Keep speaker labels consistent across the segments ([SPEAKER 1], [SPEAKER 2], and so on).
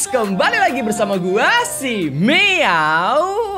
[SPEAKER 1] kembali lagi bersama gua si Meow.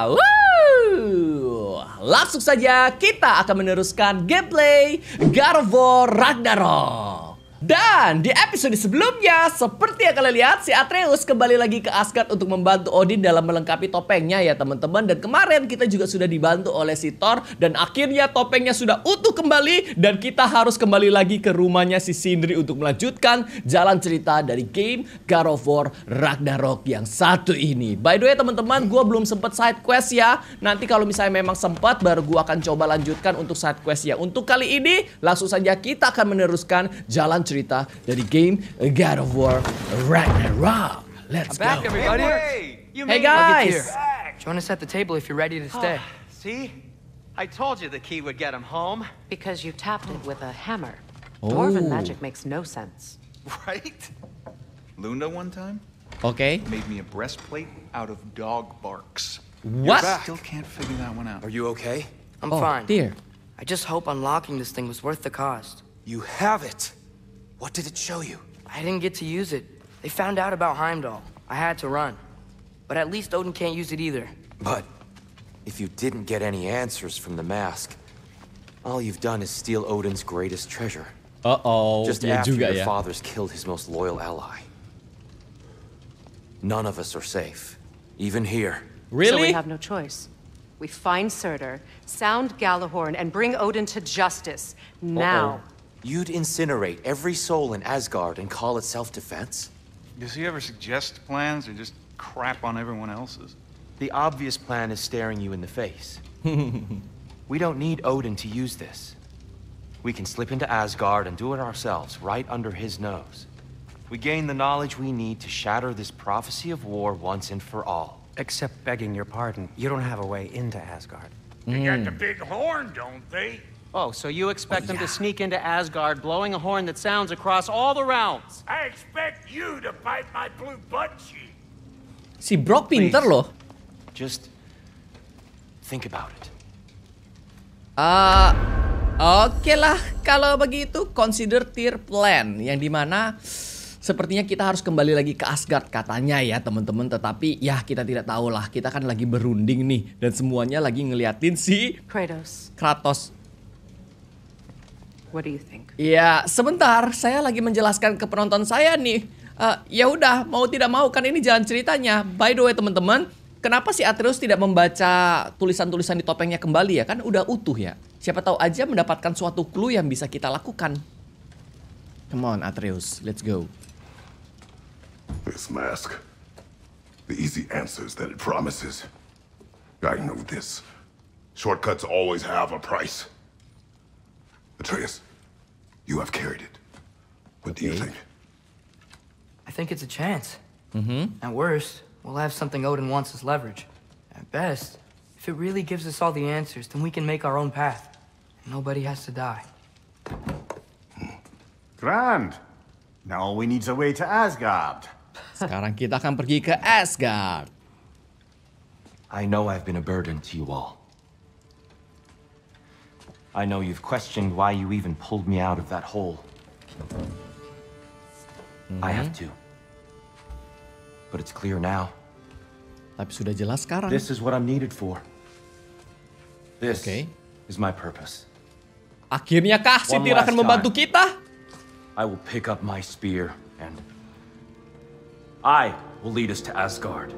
[SPEAKER 1] Langsung saja kita akan meneruskan gameplay God of War Ragnarok. Dan di episode sebelumnya, seperti yang kalian lihat, si Atreus kembali lagi ke Asgard untuk membantu Odin dalam melengkapi topengnya ya teman-teman. Dan kemarin kita juga sudah dibantu oleh si Thor, dan akhirnya topengnya sudah utuh kembali. Dan kita harus kembali lagi ke rumahnya si Sindri untuk melanjutkan jalan cerita dari game God of War Ragnarok yang satu ini. By the way teman-teman, gue belum sempet side quest ya. Nanti kalau misalnya memang sempat, baru gue akan coba lanjutkan untuk side quest ya. Untuk kali ini, langsung saja kita akan meneruskan jalan cerita dari game God of War Ragnarok. Let's go.
[SPEAKER 2] Back, everybody.
[SPEAKER 1] Hey guys.
[SPEAKER 2] Join us at the table if you're ready to stay.
[SPEAKER 3] See? I told you the key would get him home.
[SPEAKER 4] Because you tapped it with a hammer.
[SPEAKER 1] Oh.
[SPEAKER 4] Dwarven magic makes no sense.
[SPEAKER 5] Right? Luna one time
[SPEAKER 1] Okay.
[SPEAKER 5] made me a breastplate out of dog barks.
[SPEAKER 1] What?
[SPEAKER 5] Still can't figure that one out.
[SPEAKER 6] Are you okay?
[SPEAKER 2] I'm
[SPEAKER 1] Oh
[SPEAKER 2] fine.
[SPEAKER 1] dear.
[SPEAKER 2] I just hope unlocking this thing was worth the cost.
[SPEAKER 6] You have it. What did it show you?
[SPEAKER 2] I didn't get to use it. They found out about Heimdall. I had to run. But at least Odin can't use it either.
[SPEAKER 6] But if you didn't get any answers from the mask, all you've done is steal Odin's greatest treasure.
[SPEAKER 1] Uh-oh.
[SPEAKER 6] Just
[SPEAKER 1] Ya
[SPEAKER 6] after
[SPEAKER 1] juga
[SPEAKER 6] your
[SPEAKER 1] ya.
[SPEAKER 6] father's killed his most loyal ally. None of us are safe, even here.
[SPEAKER 4] So we
[SPEAKER 1] Really?
[SPEAKER 4] have no choice. We find Surtur, sound Galahorn, and bring Odin to justice. Now.
[SPEAKER 6] You'd incinerate every soul in Asgard and call it self-defense?
[SPEAKER 5] Does he ever suggest plans or just crap on everyone else's?
[SPEAKER 6] The obvious plan is staring you in the face. We don't need Odin to use this. We can slip into Asgard and do it ourselves, right under his nose. We gain the knowledge we need to shatter this prophecy of war once and for all.
[SPEAKER 7] Except begging your pardon, you don't have a way into Asgard.
[SPEAKER 8] They got the big horn, don't they?
[SPEAKER 7] Oh, so you expect them to sneak into Asgard blowing a horn that sounds across all the realms?
[SPEAKER 8] I expect you to bite my blue butt cheek.
[SPEAKER 1] Si Brock pinter
[SPEAKER 6] Please.
[SPEAKER 1] loh.
[SPEAKER 6] Just think about it.
[SPEAKER 1] Oke lah, kalau begitu consider tier plan, yang dimana sepertinya kita harus kembali lagi ke Asgard katanya ya teman-teman. Tetapi ya kita tidak tahu lah, kita kan lagi berunding nih, dan semuanya lagi ngeliatin si Kratos.
[SPEAKER 4] What do you think?
[SPEAKER 1] Ya sebentar, saya lagi menjelaskan ke penonton saya nih. Ya udah, mau tidak mau kan ini jalan ceritanya. By the way teman-teman, kenapa si Atreus tidak membaca tulisan-tulisan di topengnya kembali ya? Kan udah utuh ya. Siapa tahu aja mendapatkan suatu clue yang bisa kita lakukan. Come on Atreus, let's go.
[SPEAKER 9] This mask. The easy answers that it promises. I know this. Shortcuts always have a price. Atreus, you have carried it. What do you think?
[SPEAKER 2] I think it's a chance. At worst, we'll have something Odin wants as leverage. At best, if it really gives us all the answers, then we can make our own path. And nobody has to die.
[SPEAKER 8] Grand. Now all we need's a way to Asgard.
[SPEAKER 1] Sekarang kita akan pergi ke Asgard.
[SPEAKER 6] I know I've been a burden to you all. I know you've questioned why you even pulled me out of that hole. I have too. But it's clear now.
[SPEAKER 1] Tapi sudah jelas sekarang.
[SPEAKER 6] This is what I'm needed for. This
[SPEAKER 1] Okay.
[SPEAKER 6] is my purpose.
[SPEAKER 1] Akhirnya kah si
[SPEAKER 6] One
[SPEAKER 1] Tyr akan
[SPEAKER 6] last
[SPEAKER 1] membantu
[SPEAKER 6] time.
[SPEAKER 1] kita?
[SPEAKER 6] I will pick up my spear and I will lead us to Asgard.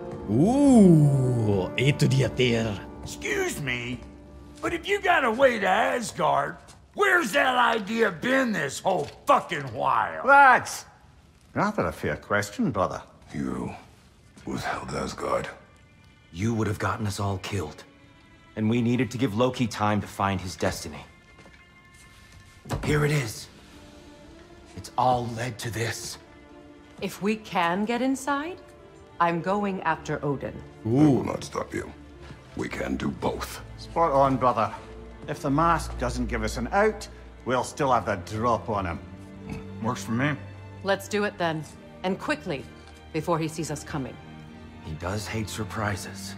[SPEAKER 1] Itu dia Tyr.
[SPEAKER 8] Excuse me, but if you got a way to Asgard, where's that idea been this whole fucking while? That's not a fair question, brother.
[SPEAKER 9] You withheld Asgard.
[SPEAKER 6] You would have gotten us all killed. And we needed to give Loki time to find his destiny. Here it is. It's all led to this.
[SPEAKER 4] If we can get inside, I'm going after Odin.
[SPEAKER 9] I will not stop you. We can do both.
[SPEAKER 8] Spot on, brother. If the mask doesn't give us an out, we'll still have the drop on him.
[SPEAKER 5] Works for me.
[SPEAKER 4] Let's do it then. And quickly, before he sees us coming.
[SPEAKER 6] He does hate surprises.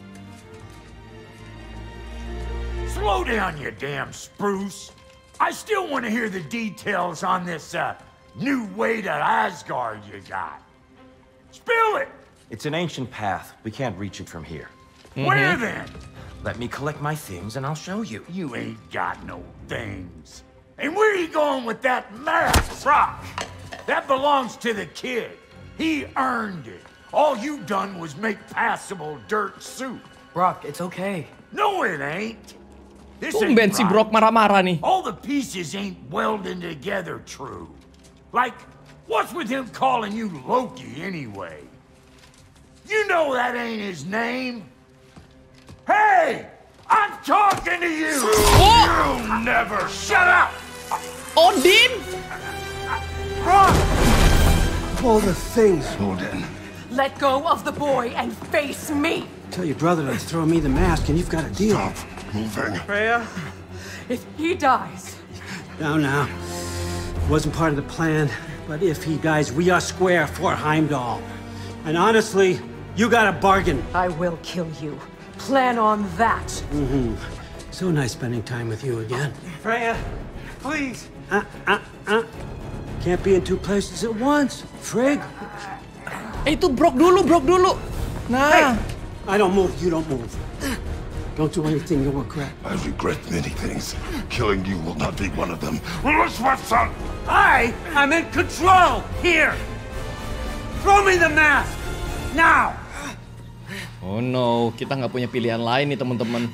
[SPEAKER 8] Slow down, you damn spruce. I still want to hear the details on this new way to Asgard you got. Spill it!
[SPEAKER 6] It's an ancient path. We can't reach it from here.
[SPEAKER 8] Where then?
[SPEAKER 6] Let me collect my things and I'll show you.
[SPEAKER 8] You ain't got no things. And where are you going with that mask, Brock? That belongs to the kid. He earned it. All you done was make passable dirt soup.
[SPEAKER 2] Brock, it's okay.
[SPEAKER 8] No, it ain't. This ain't
[SPEAKER 1] Tumben si Brock marah-marah nih.
[SPEAKER 8] All the pieces ain't welding together true. Like, what's with him calling you Loki anyway? You know that ain't his name. Hey! I'm talking to you!
[SPEAKER 1] Oh!
[SPEAKER 8] You never shut up!
[SPEAKER 1] Odin?
[SPEAKER 8] Brock!
[SPEAKER 10] All the things.
[SPEAKER 9] Odin.
[SPEAKER 4] Let go of the boy and face me!
[SPEAKER 10] Tell your brother to throw me the mask and you've got a deal.
[SPEAKER 9] Stop moving.
[SPEAKER 4] Freya, if he dies...
[SPEAKER 10] Now. Wasn't part of the plan, but if he dies, we are square for Heimdall. And honestly, you got a bargain.
[SPEAKER 4] I will kill you. Plan on that.
[SPEAKER 10] So nice spending time with you again.
[SPEAKER 7] Freya, please.
[SPEAKER 10] Can't be in two places at once, Frigg.
[SPEAKER 1] Itu Brock dulu. Nah.
[SPEAKER 10] I don't move, you don't move. Don't do anything you'll regret.
[SPEAKER 9] I regret many things. Killing you will not be one of them. Son!
[SPEAKER 8] I am in control here! Throw me the mask! Now!
[SPEAKER 1] Oh no, kita nggak punya pilihan lain nih teman-teman.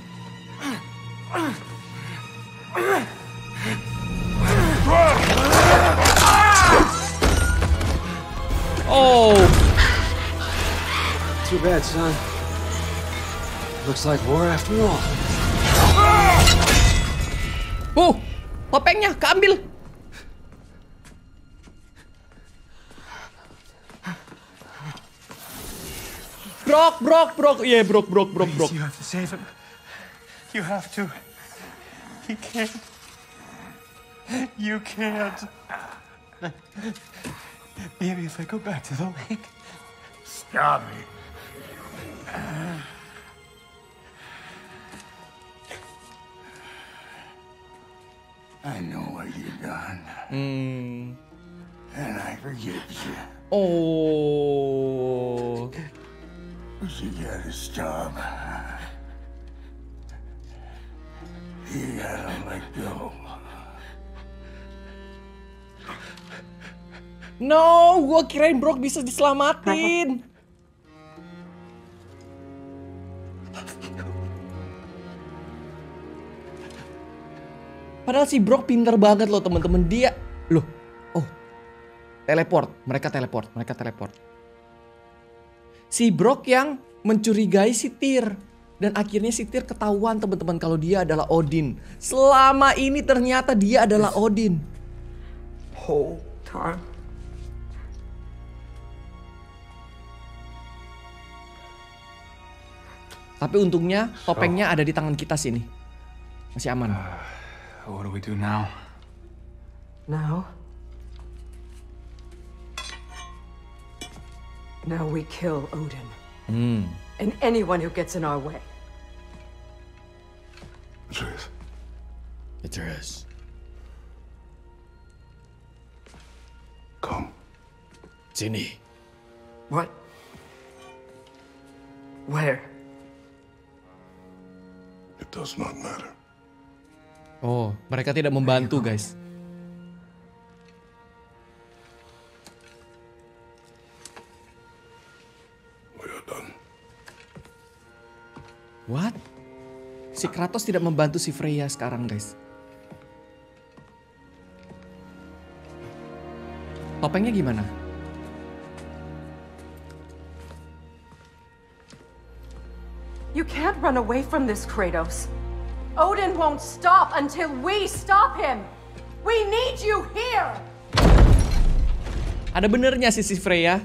[SPEAKER 1] Oh.
[SPEAKER 10] Too bad, son. Looks like war after all.
[SPEAKER 1] Topengnya keambil. Brock. Iya, Brock.
[SPEAKER 5] You have to save him. You have to. He can't. You can't. Maybe if I go back to the lake.
[SPEAKER 8] Stop it. I know what you've done. And I forgive you.
[SPEAKER 1] Oh.
[SPEAKER 8] But you gotta stop. You gotta let go.
[SPEAKER 1] No, gua kirain Brock bisa diselamatin. Padahal si Brock pinter banget loh teman-teman. Dia loh. Oh. Mereka teleport. Si Brock yang mencurigai si Tyr. Dan akhirnya si Tyr ketahuan teman-teman kalau dia adalah Odin. Selama ini ternyata dia adalah Odin.
[SPEAKER 2] Whole time.
[SPEAKER 1] Tapi untungnya topengnya ada di tangan kita sini. Masih aman.
[SPEAKER 5] What do we do now?
[SPEAKER 4] Now we kill Odin. And anyone who gets in our way.
[SPEAKER 9] Atreus. Come.
[SPEAKER 1] Sini.
[SPEAKER 2] What? Where?
[SPEAKER 9] It does not matter.
[SPEAKER 1] Oh, mereka tidak membantu, guys.
[SPEAKER 9] We are done.
[SPEAKER 1] What? Si Kratos tidak membantu si Freya sekarang, guys. Topengnya gimana?
[SPEAKER 4] You can't run away from this, Kratos. Odin won't stop until we stop him. We need you here.
[SPEAKER 1] Ada benernya sih si Freya.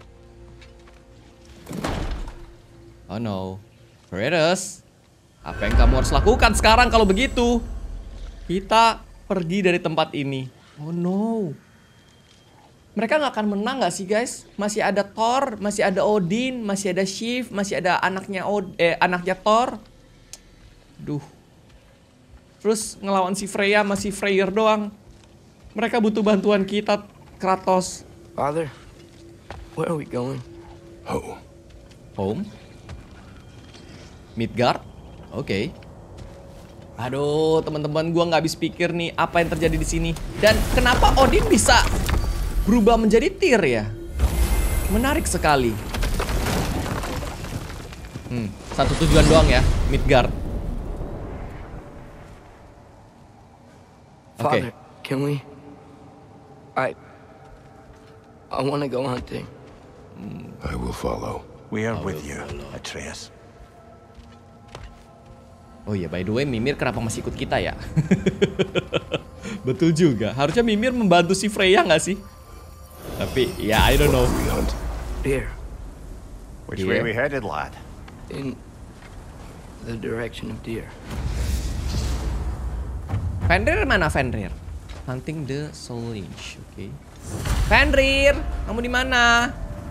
[SPEAKER 1] Oh no. Kratos, apa yang kamu harus lakukan sekarang kalau begitu? Kita pergi dari tempat ini. Oh no. Mereka nggak akan menang nggak sih guys? Masih ada Thor, masih ada Odin, masih ada Sif, masih ada anaknya Thor. Duh. Terus ngelawan si Freya masih Freyr doang. Mereka butuh bantuan kita, Kratos.
[SPEAKER 2] Father, where are we going?
[SPEAKER 1] Home. Midgard. Oke. Aduh, teman-teman, gua nggak habis pikir nih apa yang terjadi di sini. Dan kenapa Odin bisa berubah menjadi Tyr ya? Menarik sekali. Satu tujuan doang ya, Midgard.
[SPEAKER 2] Father, can we? I want to go hunting.
[SPEAKER 9] I will follow.
[SPEAKER 5] We are with you, Atreus.
[SPEAKER 1] Oh iya, by the way, Mimir kenapa masih ikut kita ya? Betul juga. Harusnya Mimir membantu si Freya nggak sih? Tapi ya, I don't know.
[SPEAKER 2] Deer.
[SPEAKER 5] Which way we headed, lad?
[SPEAKER 2] In the direction of deer.
[SPEAKER 1] Fenrir mana Fenrir? Hunting the Soulage. Oke. Fenrir, kamu di mana?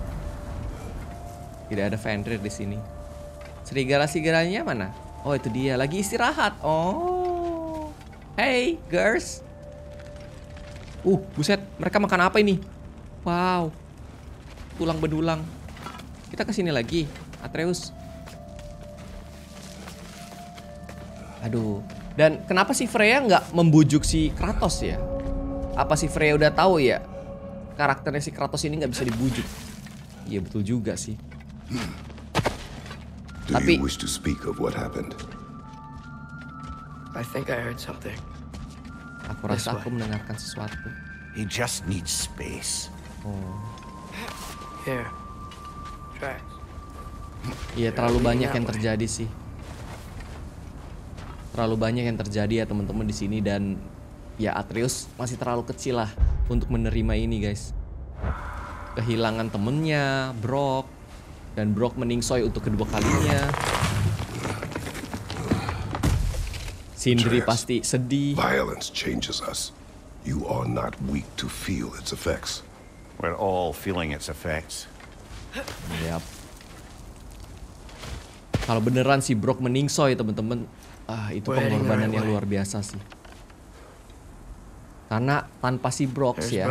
[SPEAKER 1] Tidak ada Fenrir di sini. Serigala-serigalanya mana? Oh, itu dia, lagi istirahat. Oh. Hey, girls. Buset, mereka makan apa ini? Wow. Tulang bedulang. Kita kesini lagi, Atreus. Aduh. Dan kenapa si Freya nggak membujuk si Kratos ya? Apa si Freya udah tahu ya? Karakternya si Kratos ini nggak bisa dibujuk. Iya betul juga sih. Tapi
[SPEAKER 9] you wish to speak of what happened?
[SPEAKER 2] I think I heard something.
[SPEAKER 1] Aku rasa aku mendengarkan sesuatu.
[SPEAKER 5] He just needs space.
[SPEAKER 1] Oh.
[SPEAKER 2] Here. Tracks.
[SPEAKER 1] Iya, terlalu banyak yang terjadi sih. Terlalu banyak yang terjadi ya teman-teman di sini, dan ya Atreus masih terlalu kecil lah untuk menerima ini, guys. Kehilangan temennya, Brok, dan Brok meningsoy untuk kedua kalinya. Sindri pasti sedih.
[SPEAKER 9] Violence changes us. You are not weak to feel its effects.
[SPEAKER 5] We're all feeling its effects.
[SPEAKER 1] Yap. Kalau beneran si Brok meningsoy teman-teman, itu pengorbanan yang luar biasa sih. Karena tanpa si Brok ya,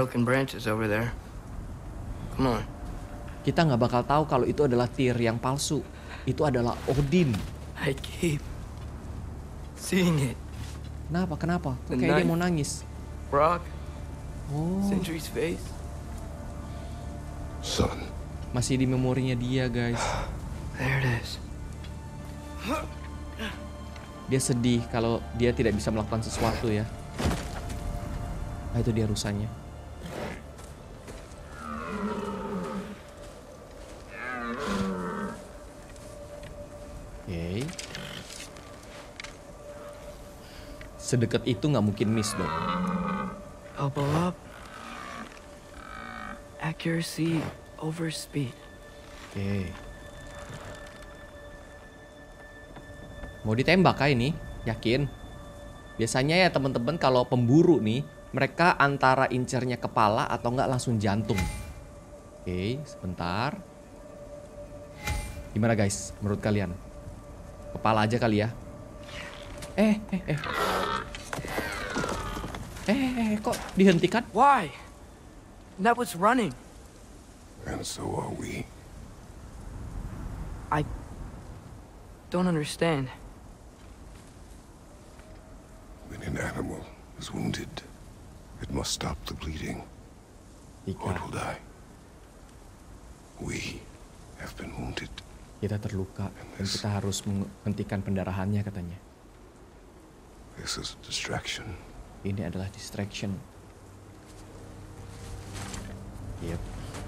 [SPEAKER 1] kita nggak bakal tahu kalau itu adalah Tyr yang palsu. Itu adalah Odin.
[SPEAKER 2] I keep seeing it.
[SPEAKER 1] Kenapa? Kok kayak dia mau nangis?
[SPEAKER 2] Brock. Sindri's face.
[SPEAKER 9] Son.
[SPEAKER 1] Masih di memorinya dia, guys.
[SPEAKER 2] There it is.
[SPEAKER 1] Dia sedih kalau dia tidak bisa melakukan sesuatu ya. Itu dia rusanya. Oke. Sedekat itu nggak mungkin miss dong.
[SPEAKER 2] Elbow up. Accuracy over speed.
[SPEAKER 1] Oke. Mau ditembak kah ini? Yakin? Biasanya ya teman-teman kalau pemburu nih, mereka antara incernya kepala atau enggak langsung jantung. Oke, sebentar. Gimana guys, menurut kalian? Kepala aja kali ya? Kok dihentikan?
[SPEAKER 2] Why? That was running.
[SPEAKER 9] And so are we.
[SPEAKER 2] I don't understand.
[SPEAKER 9] When an animal is wounded, it must stop the bleeding. Or it will die. We have been wounded.
[SPEAKER 1] Kita terluka dan kita harus menghentikan pendarahannya katanya.
[SPEAKER 9] This is distraction.
[SPEAKER 1] Ini adalah distraction. Yep.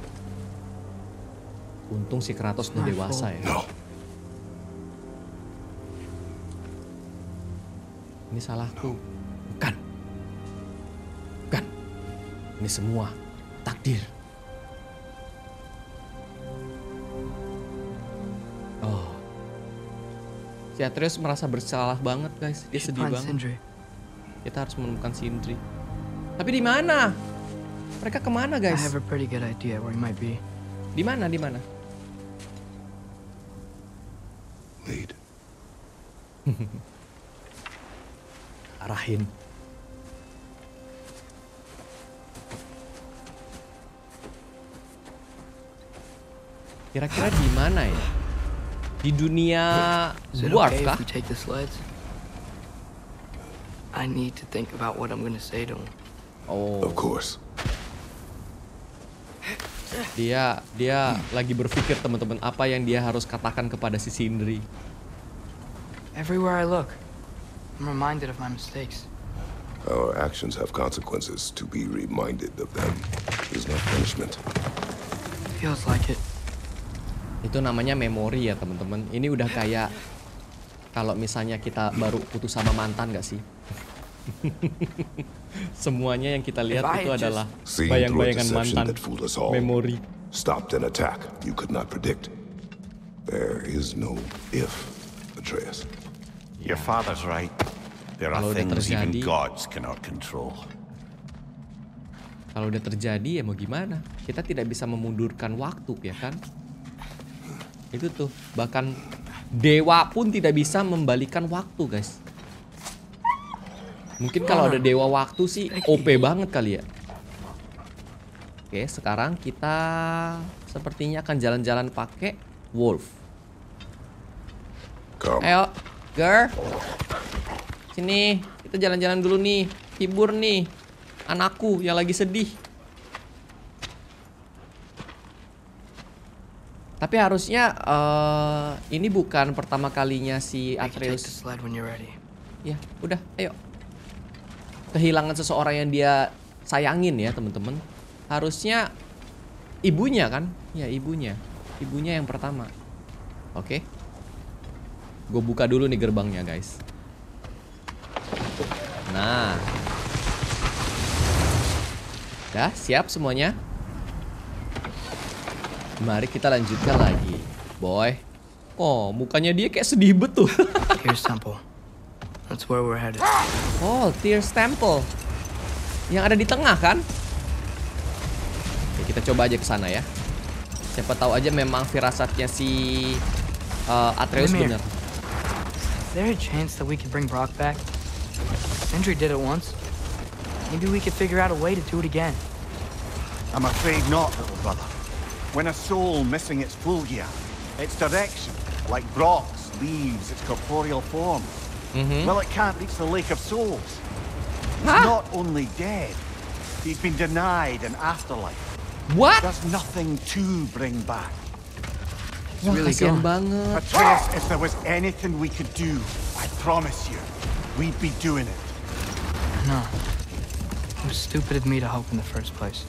[SPEAKER 1] Untung si Kratos udah dewasa ya.
[SPEAKER 9] No.
[SPEAKER 1] Ini salahku. Bukan. Ini semua takdir. Oh. Si Atreus merasa bersalah banget, guys. Dia sedih banget. Kita harus menemukan Sindri. Tapi di mana? Mereka kemana, guys?
[SPEAKER 2] I have a pretty good idea where he might be.
[SPEAKER 1] Di mana?
[SPEAKER 9] Lead.
[SPEAKER 1] Arahin. Kira-kira di mana ya? Di dunia
[SPEAKER 2] Is it
[SPEAKER 1] dwarf
[SPEAKER 2] okay
[SPEAKER 1] kah?
[SPEAKER 2] if we take the sleds? I need to think about what I'm gonna say to him.
[SPEAKER 1] Oh.
[SPEAKER 9] Of course.
[SPEAKER 1] Dia lagi berpikir teman-teman apa yang dia harus katakan kepada si Sindri.
[SPEAKER 2] Everywhere I look, I'm reminded of my mistakes.
[SPEAKER 9] Our actions have consequences. To be reminded of them is not punishment.
[SPEAKER 2] Feels like it.
[SPEAKER 1] Itu namanya memori ya teman-teman. Ini udah kayak kalau misalnya kita baru putus sama mantan gak sih? Semuanya yang kita lihat itu adalah bayang-bayangan mantan. Memori.
[SPEAKER 9] Stopped an attack you could not predict. There is no if, Atreus.
[SPEAKER 11] Your father's right. There are things even gods cannot control.
[SPEAKER 1] Kalau udah terjadi ya mau gimana? Kita tidak bisa memundurkan waktu ya kan? Itu tuh, bahkan dewa pun tidak bisa membalikan waktu, guys. Mungkin kalau ada dewa waktu sih OP banget kali ya. Oke, sekarang kita sepertinya akan jalan-jalan pakai wolf. Ayo, girl. Sini, kita jalan-jalan dulu nih. Hibur nih anakku yang lagi sedih. Tapi harusnya ini bukan pertama kalinya si Atreus. Ya, udah, ayo. Kehilangan seseorang yang dia sayangin ya, teman-teman. Harusnya ibunya kan? Ya, ibunya. Ibunya yang pertama. Oke. Gue buka dulu nih gerbangnya, guys. Nah. Udah, siap semuanya? Mari kita lanjutkan lagi, boy. Oh, mukanya dia kayak sedih betul.
[SPEAKER 2] Here's Temple. That's where we're headed.
[SPEAKER 1] Oh, Tears Temple. Yang ada di tengah kan? Oke, kita coba aja ke sana ya. Siapa tahu aja memang firasatnya si Atreus benar.
[SPEAKER 2] Is there a chance that we could bring Brock back? Sindri did it once. Maybe we could figure out a way to do it again.
[SPEAKER 11] I'm afraid not, little brother. When a soul missing its full gear, its direction, like Brock's, leaves its corporeal form, well, it can't reach the Lake of Souls. He's not only dead, he's been denied an afterlife.
[SPEAKER 1] What?
[SPEAKER 11] There's nothing to bring back.
[SPEAKER 1] Wah, kasihan banget.
[SPEAKER 11] Atreus, if there was anything we could do, I promise you, we'd be doing it.
[SPEAKER 2] No. It was stupid of me to hope in the first place.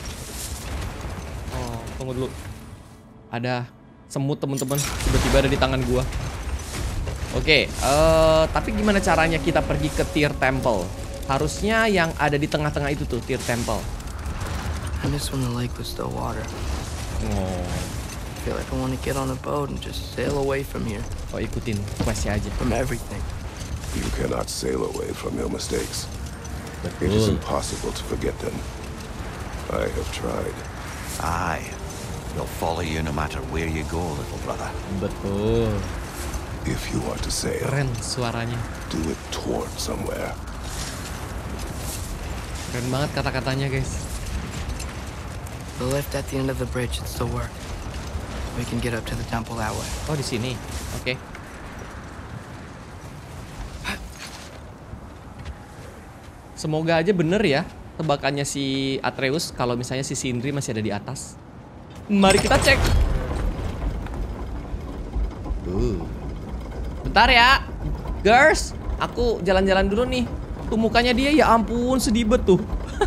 [SPEAKER 1] Oh, tunggu dulu. Ada semut, teman-teman. Tiba-tiba ada di tangan gua. Oke, tapi gimana caranya kita pergi ke Tear Temple? Harusnya yang ada di tengah-tengah itu tuh, Tear Temple.
[SPEAKER 2] I miss when the lake was still water.
[SPEAKER 1] Oh.
[SPEAKER 2] I feel like I want to get on a boat and just sail away from here.
[SPEAKER 1] Oh, ikutin questnya aja.
[SPEAKER 2] From everything.
[SPEAKER 9] You cannot sail away from your mistakes. It is impossible to forget them. I have tried.
[SPEAKER 11] Aye. They'll follow you no matter where you go, little brother.
[SPEAKER 1] Betul.
[SPEAKER 9] If you want to sail,
[SPEAKER 1] keren suaranya.
[SPEAKER 9] Do it toward somewhere.
[SPEAKER 1] Keren banget kata-katanya, guys.
[SPEAKER 2] The lift at the end of the bridge should still work. We can get up to the temple that way.
[SPEAKER 1] Oh, di sini. Oke. Semoga aja bener ya tebakannya si Atreus kalau misalnya si Sindri masih ada di atas. Mari kita cek. Bentar ya, girls. Aku jalan-jalan dulu nih. Tuh mukanya dia, ya ampun, sedih bet tuh.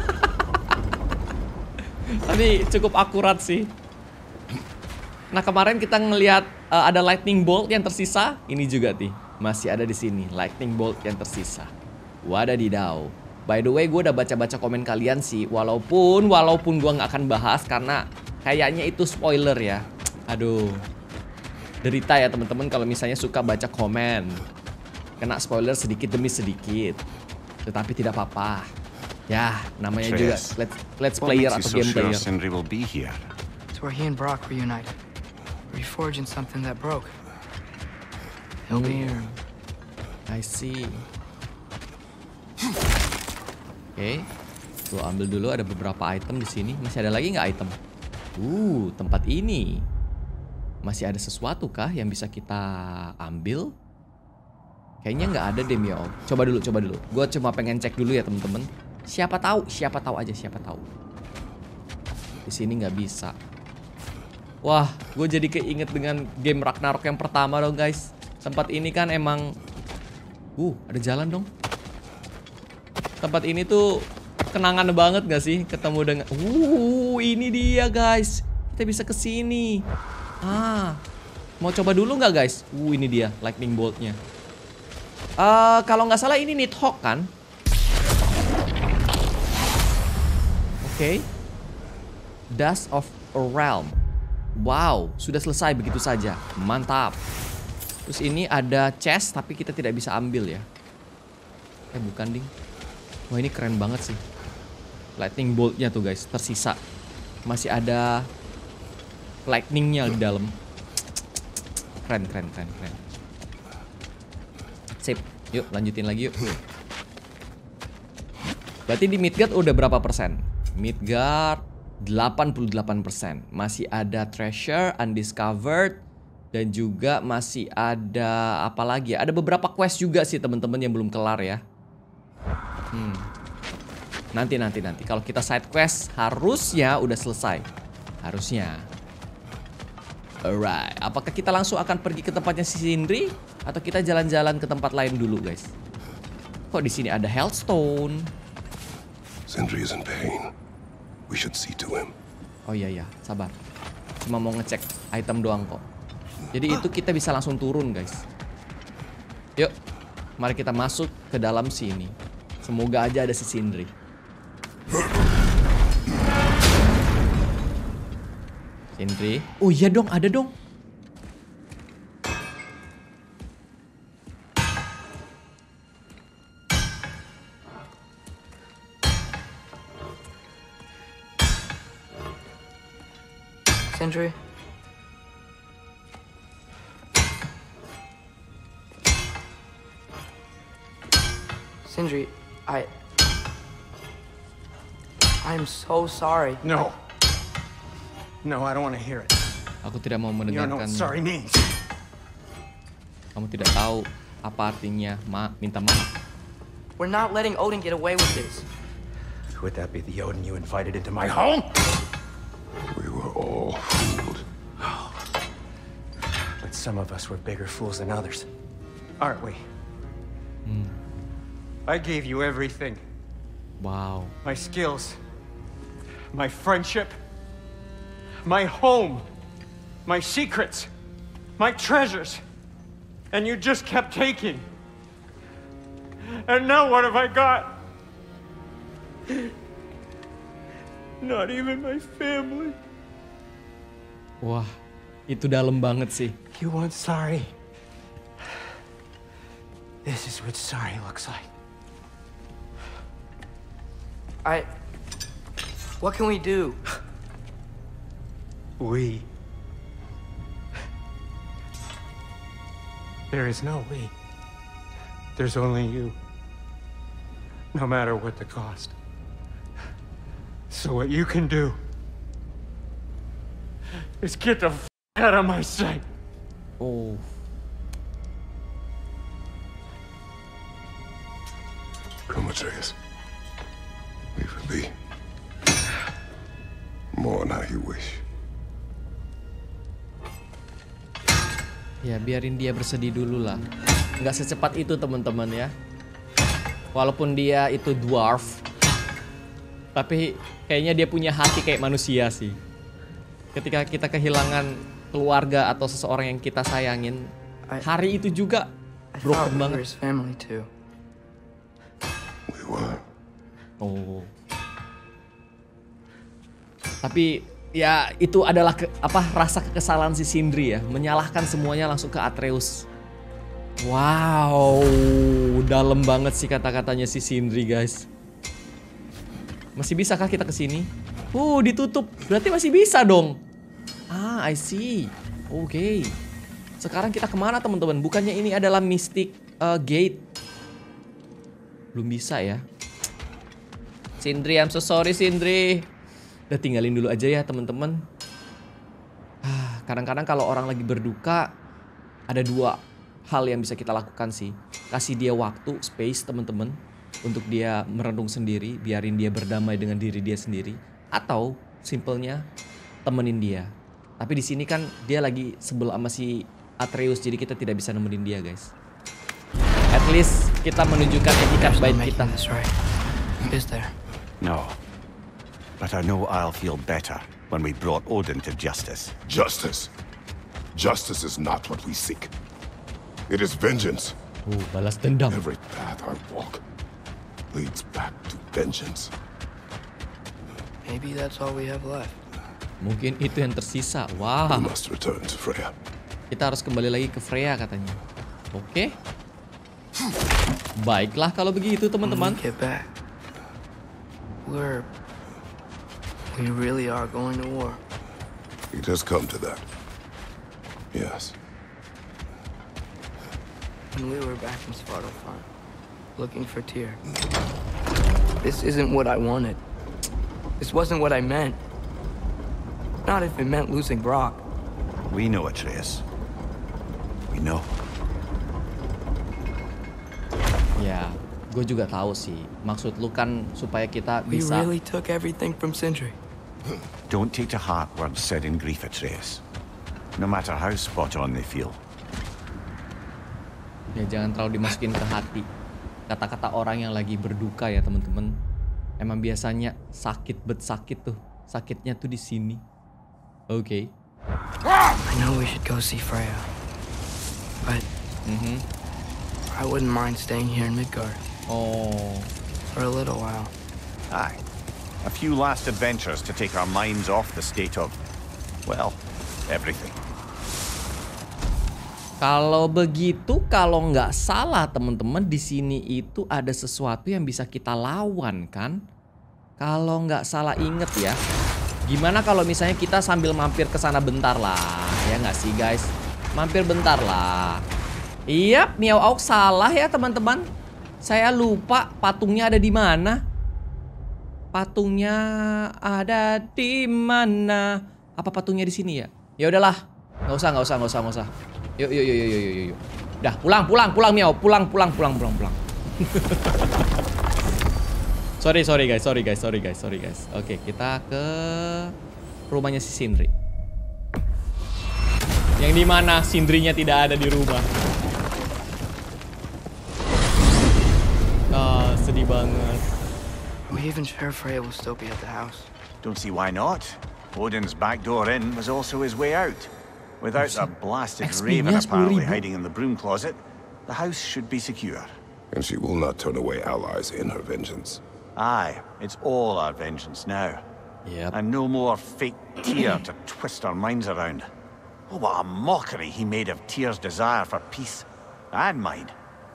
[SPEAKER 1] Tapi cukup akurat sih. Nah, kemarin kita ngelihat ada lightning bolt yang tersisa. Ini juga nih, masih ada di sini lightning bolt yang tersisa. Wadadidau. By the way, gue udah baca-baca komen kalian sih. Walaupun gue nggak akan bahas karena kayaknya itu spoiler ya. Aduh, derita ya teman-teman kalau misalnya suka baca komen. Kena spoiler sedikit demi sedikit. Tetapi tidak apa-apa. Ya, namanya juga let's player atau game player.
[SPEAKER 11] Sindri will be here?
[SPEAKER 2] It's where he and Brock reunited, reforging something that broke. He'll be here.
[SPEAKER 1] I see. Oke, tuh ambil dulu, ada beberapa item di sini. Masih ada lagi nggak item? Tempat ini. Masih ada sesuatu kah yang bisa kita ambil? Kayaknya nggak ada deh Mio. Coba dulu. Gue cuma pengen cek dulu ya temen-temen. Siapa tahu aja. Di sini nggak bisa. Wah, gue jadi keinget dengan game Ragnarok yang pertama dong guys. Tempat ini kan emang, ada jalan dong. Tempat ini tuh kenangan banget gak sih ketemu dengan, ini dia guys. Kita bisa kesini. Mau coba dulu nggak guys? Ini dia lightning boltnya. Kalau nggak salah ini Nidhogg kan? Oke. Dust of a Realm. Wow, sudah selesai begitu saja. Mantap. Terus ini ada chest tapi kita tidak bisa ambil ya. Bukan ding. Wah ini keren banget sih. Lightning boltnya tuh guys, tersisa. Masih ada lightningnya di dalam. Keren. Sip, yuk lanjutin lagi yuk. Berarti di Midgard udah berapa persen? Midgard 88%. Masih ada treasure undiscovered. Dan juga masih ada apa lagi ya? Ada beberapa quest juga sih teman-teman yang belum kelar ya. Nanti. Kalau kita side quest harusnya udah selesai. Harusnya. Alright, apakah kita langsung akan pergi ke tempatnya si Sindri atau kita jalan-jalan ke tempat lain dulu, guys? Kok di sini ada Hellstone?
[SPEAKER 9] Sindri is in pain. We should see to him.
[SPEAKER 1] Oh iya, sabar. Cuma mau ngecek item doang kok. Jadi itu kita bisa langsung turun, guys. Yuk, mari kita masuk ke dalam sini. Semoga aja ada si Sindri. Sindri. Oh iya dong, ada dong.
[SPEAKER 2] Sindri. Sindri, I'm so sorry.
[SPEAKER 5] No, I don't want to hear it.
[SPEAKER 1] Aku tidak mau
[SPEAKER 5] You don't know what
[SPEAKER 1] mendengarkannya.
[SPEAKER 5] sorry means.
[SPEAKER 1] Kamu tidak tahu apa artinya minta maaf.
[SPEAKER 2] We're not letting Odin get away with this.
[SPEAKER 5] Would that be the Odin you invited into my home?
[SPEAKER 9] We were all fooled.
[SPEAKER 5] But some of us were bigger fools than others, aren't we? I gave you everything.
[SPEAKER 1] Wow.
[SPEAKER 5] My skills, my friendship, my home, my secrets, my treasures. And you just kept taking. And now what have I got? Not even my family.
[SPEAKER 1] Wah, itu dalam banget sih.
[SPEAKER 5] You want sorry? This is what sorry looks like.
[SPEAKER 2] What can we do?
[SPEAKER 5] We. There is no we. There's only you. No matter what the cost. So what you can do is get the f out of my sight.
[SPEAKER 1] Oh.
[SPEAKER 9] Come, Atreus. Leave it be. Mourn how you wish.
[SPEAKER 1] Ya biarin dia bersedih dulu lah. Nggak secepat itu teman-teman ya. Walaupun dia itu dwarf, tapi kayaknya dia punya hati kayak manusia sih. Ketika kita kehilangan keluarga atau seseorang yang kita sayangin, hari itu juga broken banget. Oh. Tapi ya itu adalah rasa kekesalan si Sindri ya, menyalahkan semuanya langsung ke Atreus. Wow, dalam banget sih kata-katanya si Sindri, guys. Masih bisakah kita kesini? Ditutup. Berarti masih bisa dong. I see. Oke. Sekarang kita kemana teman-teman? Bukannya ini adalah Mystic Gate? Belum bisa ya. Sindri, I'm so sorry Sindri. Udah tinggalin dulu aja ya teman-teman. Kadang-kadang kalau orang lagi berduka, ada dua hal yang bisa kita lakukan sih. Kasih dia waktu, space teman-teman, untuk dia merenung sendiri, biarin dia berdamai dengan diri dia sendiri. Atau simpelnya temenin dia. Tapi di sini kan dia lagi sebel sama si Atreus, jadi kita tidak bisa nemenin dia, guys. At least kita menunjukkan etikat baik kita.
[SPEAKER 2] Is there?
[SPEAKER 11] No. But I know I'll feel better when we brought Odin to justice.
[SPEAKER 9] Justice. Justice is not what we seek. It is vengeance.
[SPEAKER 1] Balas dendam.
[SPEAKER 9] Every path I walk leads back to vengeance.
[SPEAKER 2] Maybe that's all we have left.
[SPEAKER 1] Mungkin itu yang tersisa. Wah.
[SPEAKER 9] We must return to Freya.
[SPEAKER 1] Kita harus kembali lagi ke Freya katanya. Oke. Baiklah kalau begitu teman-teman.
[SPEAKER 2] Get back. We really are going to war.
[SPEAKER 9] It has come to that. Yes.
[SPEAKER 2] When we were back in Svartalfheim, looking for Tyr. This isn't what I wanted. This wasn't what I meant. Not if it meant losing Brock.
[SPEAKER 11] We know, Atreus. We know.
[SPEAKER 1] Ya, gue juga tahu sih. Maksud lu kan supaya kita
[SPEAKER 2] We
[SPEAKER 1] bisa.
[SPEAKER 2] really took everything from Sindri.
[SPEAKER 11] Don't take to heart words said in grief, Atreus. No matter how spot on they feel.
[SPEAKER 1] Ya jangan terlalu dimasukin ke hati. Kata-kata orang yang lagi berduka ya teman-teman. Emang biasanya sakit tuh. Sakitnya tuh di sini. Oke.
[SPEAKER 2] I know we should go see Freya, but I wouldn't mind staying here in Midgard.
[SPEAKER 1] Oh.
[SPEAKER 2] For a little while.
[SPEAKER 11] Aye. A few last adventures to take our minds off the state of, well, everything.
[SPEAKER 1] Kalau begitu, kalau nggak salah teman-teman, di sini itu ada sesuatu yang bisa kita lawan kan? Kalau nggak salah inget ya. Gimana kalau misalnya kita sambil mampir ke sana bentar lah, ya nggak sih guys? Mampir bentar lah. Iya, Miao Auk salah ya teman-teman. Saya lupa patungnya ada di mana. Patungnya ada di mana? Apa patungnya di sini ya? Ya udahlah, nggak usah. Yuk. Udah, pulang Miao, pulang. Sorry guys. Oke, kita ke rumahnya si Sindri. Yang dimana Sindrinya tidak ada di rumah. Sedih banget.
[SPEAKER 2] Are we even sure Freya will still be at the house?
[SPEAKER 11] Don't see why not. Odin's back door in was also his way out. Without the blasted raven apparently hiding in the broom closet, the house should be secure.
[SPEAKER 9] And she will not turn away allies in her vengeance.
[SPEAKER 11] Aye, it's all our vengeance now.
[SPEAKER 1] Yep.
[SPEAKER 11] And no more fake Tyr to twist our minds around. Oh, what a mockery he made of Tyr's desire for peace. And mine.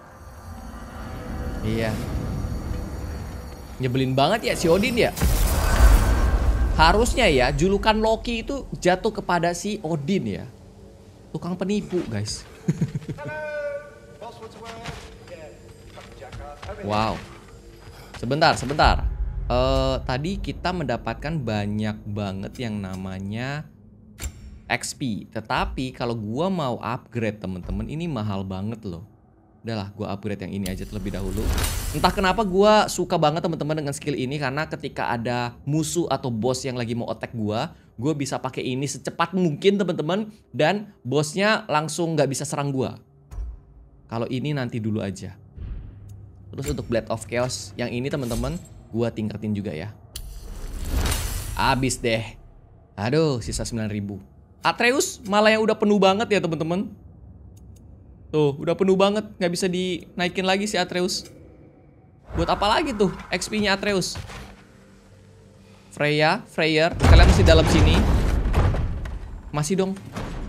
[SPEAKER 1] Iya. Nyebelin banget ya si Odin ya. Harusnya ya julukan Loki itu jatuh kepada si Odin ya. Tukang penipu guys. Wow. Sebentar. Tadi kita mendapatkan banyak banget yang namanya XP. Tetapi kalau gua mau upgrade temen-temen, ini mahal banget loh. Udahlah, gua upgrade yang ini aja terlebih dahulu. Entah kenapa gua suka banget teman-teman dengan skill ini, karena ketika ada musuh atau bos yang lagi mau attack gua bisa pakai ini secepat mungkin teman-teman, dan bosnya langsung nggak bisa serang gua. Kalau ini nanti dulu aja. Terus untuk Blade of Chaos yang ini teman-teman, gua tingkatin juga ya. Abis deh. Aduh, sisa 9.000. Atreus malah yang udah penuh banget ya teman-teman. Tuh, udah penuh banget, nggak bisa dinaikin lagi si Atreus. Buat apa lagi tuh XP-nya Atreus? Freyr, kalian masih dalam sini? Masih dong.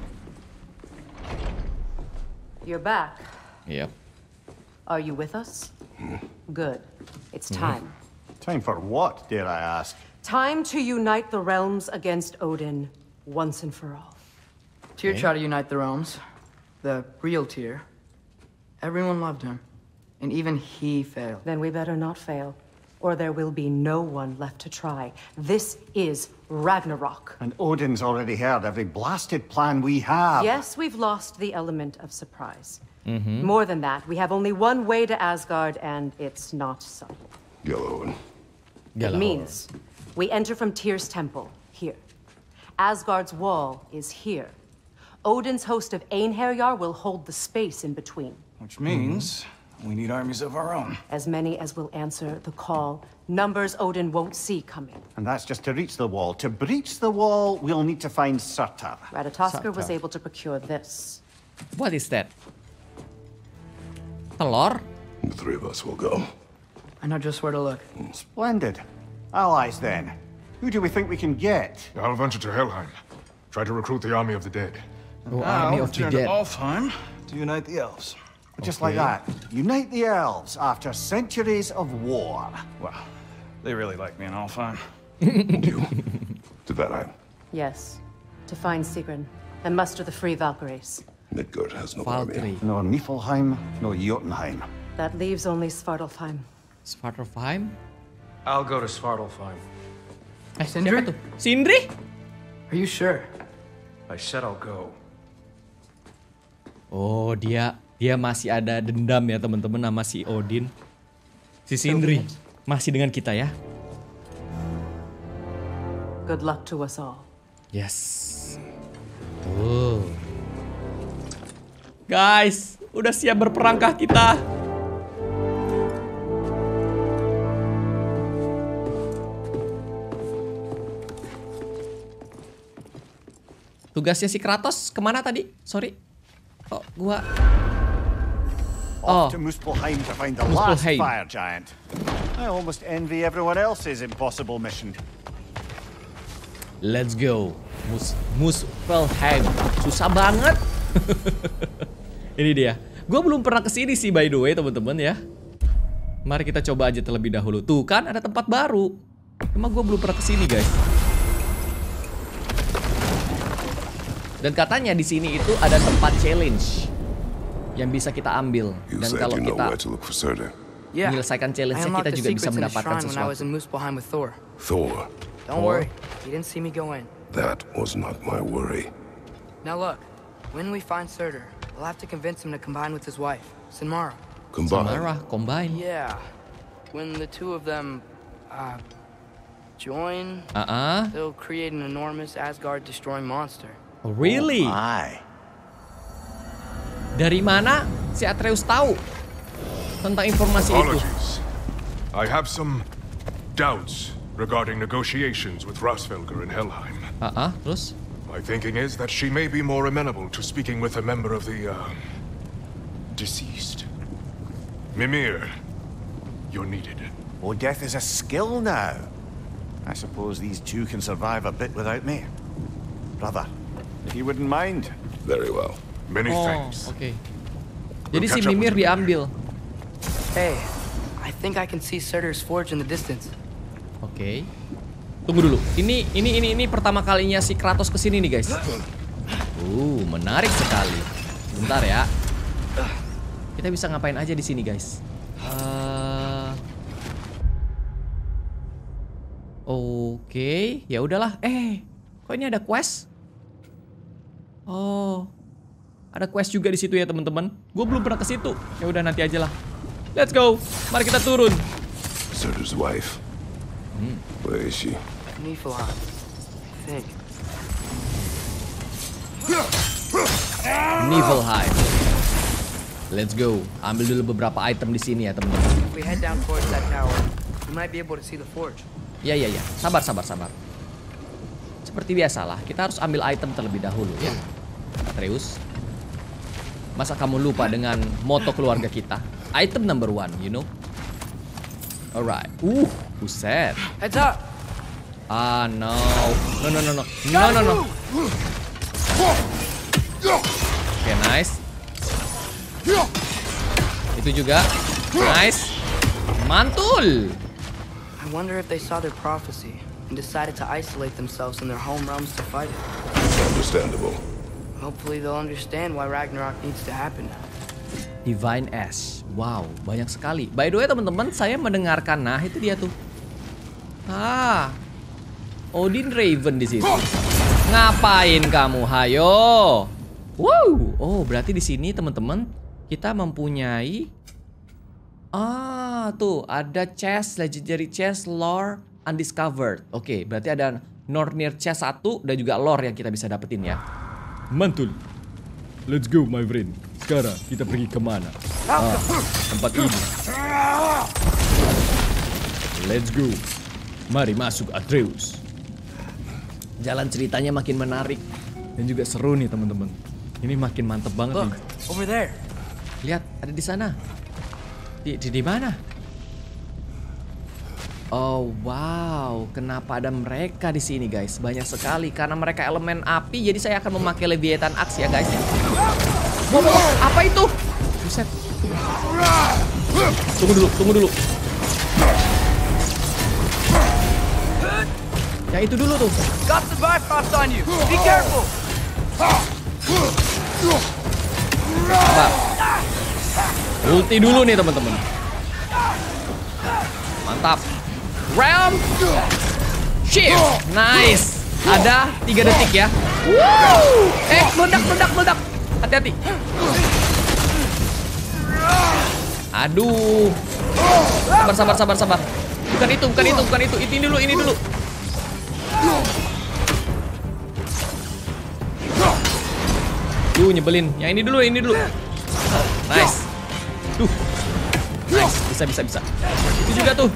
[SPEAKER 4] You're back.
[SPEAKER 1] Yep.
[SPEAKER 4] Are you with us? Good. It's time.
[SPEAKER 11] Time for what, dare I ask?
[SPEAKER 4] Time to unite the realms against Odin once and for all.
[SPEAKER 2] Tyr tried to unite the realms. The real Tyr. Everyone loved him. And even he failed.
[SPEAKER 4] Then we better not fail. or there will be no one left to try. This is Ragnarok.
[SPEAKER 11] And Odin's already heard every blasted plan we have.
[SPEAKER 4] Yes, we've lost the element of surprise. More than that, we have only one way to Asgard, and it's not subtle.
[SPEAKER 9] Yellow.
[SPEAKER 4] It means we enter from Tyr's temple, here. Asgard's wall is here. Odin's host of Einherjar will hold the space in between.
[SPEAKER 12] Which means we need armies of our own.
[SPEAKER 4] As many as will answer the call. Numbers Odin won't see coming.
[SPEAKER 11] And that's just to reach the wall. To breach the wall, we'll need to find Surtur.
[SPEAKER 4] Ratatoskr was able to procure this.
[SPEAKER 1] What is that? Telur?
[SPEAKER 9] The three of us will go.
[SPEAKER 2] I know just where to look.
[SPEAKER 11] Splendid. Allies, then. Who do we think we can get?
[SPEAKER 13] I'll venture to Helheim. Try to recruit the army of the dead.
[SPEAKER 1] Oh, army of the
[SPEAKER 12] return to
[SPEAKER 1] dead.
[SPEAKER 12] Alfheim to unite the elves.
[SPEAKER 11] Just like that. Unite the elves after centuries of war.
[SPEAKER 12] Well, they really like me in Alfheim.
[SPEAKER 9] To Valheim.
[SPEAKER 4] Yes. To find Sigrun and muster the free Valkyries.
[SPEAKER 9] Midgard has no
[SPEAKER 1] Valkyrie.
[SPEAKER 9] army.
[SPEAKER 11] No Niflheim, no Jotunheim.
[SPEAKER 4] That leaves only Svartalfheim.
[SPEAKER 1] Svartalfheim?
[SPEAKER 14] I'll go to Svartalfheim.
[SPEAKER 1] Siapa tuh? Sindri?
[SPEAKER 2] Are you sure?
[SPEAKER 14] I said I'll go.
[SPEAKER 1] Oh, dia masih ada dendam ya teman-teman sama si Odin. Si Sindri masih dengan kita ya.
[SPEAKER 4] Good luck to us all.
[SPEAKER 1] Yes. Tuh. Guys, udah siap berperangkah kita? Tugasnya si Kratos kemana tadi? Sorry. Oh, gua...
[SPEAKER 11] Off to Muspelheim to find the last
[SPEAKER 1] Muspelheim.
[SPEAKER 11] fire giant. I almost envy everyone else's impossible mission.
[SPEAKER 1] Let's go. Muspelheim. Susah banget. Ini dia. Gue belum pernah kesini sih by the way teman-teman ya. Mari kita coba aja terlebih dahulu. Tuh kan ada tempat baru. Emang gue belum pernah kesini guys. Dan katanya di sini itu ada tempat challenge yang bisa kita ambil. Dan kalau kita menyelesaikan challenge-nya kita juga bisa mendapatkan sesuatu.
[SPEAKER 9] Thor.
[SPEAKER 2] Don't worry, he didn't see me go in.
[SPEAKER 9] That was not my worry.
[SPEAKER 2] Now look, when we find Surtur, we'll have to convince him to combine with his wife, Sinmara.
[SPEAKER 1] Combine?
[SPEAKER 2] Yeah. When the two of them, join, they'll create an enormous Asgard-destroying monster.
[SPEAKER 1] Oh, really?
[SPEAKER 11] Oh, my.
[SPEAKER 1] Dari mana si Atreus tahu tentang informasi itu?
[SPEAKER 13] I have some doubts regarding negotiations with Rasvelger in Helheim.
[SPEAKER 1] Terus?
[SPEAKER 13] My thinking is that she may be more amenable to speaking with a member of the, deceased. Mimir, you're needed.
[SPEAKER 8] Oh, death is a skill now. I suppose these two can survive a bit without me. Brother, if you wouldn't mind.
[SPEAKER 9] Very well.
[SPEAKER 13] Many thanks.
[SPEAKER 1] Okay. Jadi si Mimir diambil.
[SPEAKER 2] Hey, I think I can see Surtur's forge in the distance.
[SPEAKER 1] Oke. Tunggu dulu. Ini pertama kalinya si Kratos kesini nih guys. Menarik sekali. Bentar ya. Kita bisa ngapain aja di sini guys? Oke, ya udahlah. Kok ini ada quest? Oh, ada quest juga di situ ya teman-teman. Gue belum pernah ke situ. Ya udah nanti aja lah. Let's go. Mari kita turun.
[SPEAKER 9] Surtur's wife. Where is she?
[SPEAKER 2] Niflheim, I think.
[SPEAKER 1] Niflheim. Let's go. Ambil dulu beberapa item di sini ya teman-teman.
[SPEAKER 2] If we head down towards that tower, we might be able to see the forge.
[SPEAKER 1] Ya. Sabar. Seperti biasalah, kita harus ambil item terlebih dahulu ya. Atreus. Masa kamu lupa dengan moto keluarga kita? Item number 1, you know? Alright. Buset.
[SPEAKER 2] Heads up.
[SPEAKER 1] No. No. Oke, nice. Itu juga. Nice. Mantul.
[SPEAKER 2] I wonder if they saw their prophecy and decided to isolate themselves in their home realms to fight it.
[SPEAKER 9] Understandable.
[SPEAKER 2] Hopefully they'll understand why Ragnarok needs to happen.
[SPEAKER 1] Divine Ash. Wow, banyak sekali. By the way teman-teman, saya mendengarkan, nah itu dia tuh. Odin Raven di situ. Ngapain kamu? Hayo. Wow. Oh, berarti di sini teman-teman kita mempunyai tuh ada chest, legendary chest, lore undiscovered. Oke, berarti ada Nornir chest 1 dan juga lore yang kita bisa dapetin ya. Mantul. Let's go my friend. Sekarang kita pergi kemana? Tempat ini. Let's go. Mari masuk Atreus. Jalan ceritanya makin menarik dan juga seru nih teman-teman. Ini makin mantep banget nih.
[SPEAKER 2] Over there.
[SPEAKER 1] Lihat, ada di sana. Di mana? Oh wow, kenapa ada mereka di sini guys? Banyak sekali karena mereka elemen api. Jadi saya akan memakai Leviathan Axe ya guys. Wow, apa itu? Buset. Tunggu dulu. Ya itu dulu tuh.
[SPEAKER 2] Got the Bifrost on you. Be careful.
[SPEAKER 1] Sabar. Ulti dulu nih teman-teman. Mantap. Realm Shift. Nice. Ada 3 detik ya. Wow. Meledak. Hati-hati. Aduh. Sabar. Bukan itu. Ini dulu. Nyebelin. Yang ini dulu. Nice. Nice. Bisa. Itu juga tuh.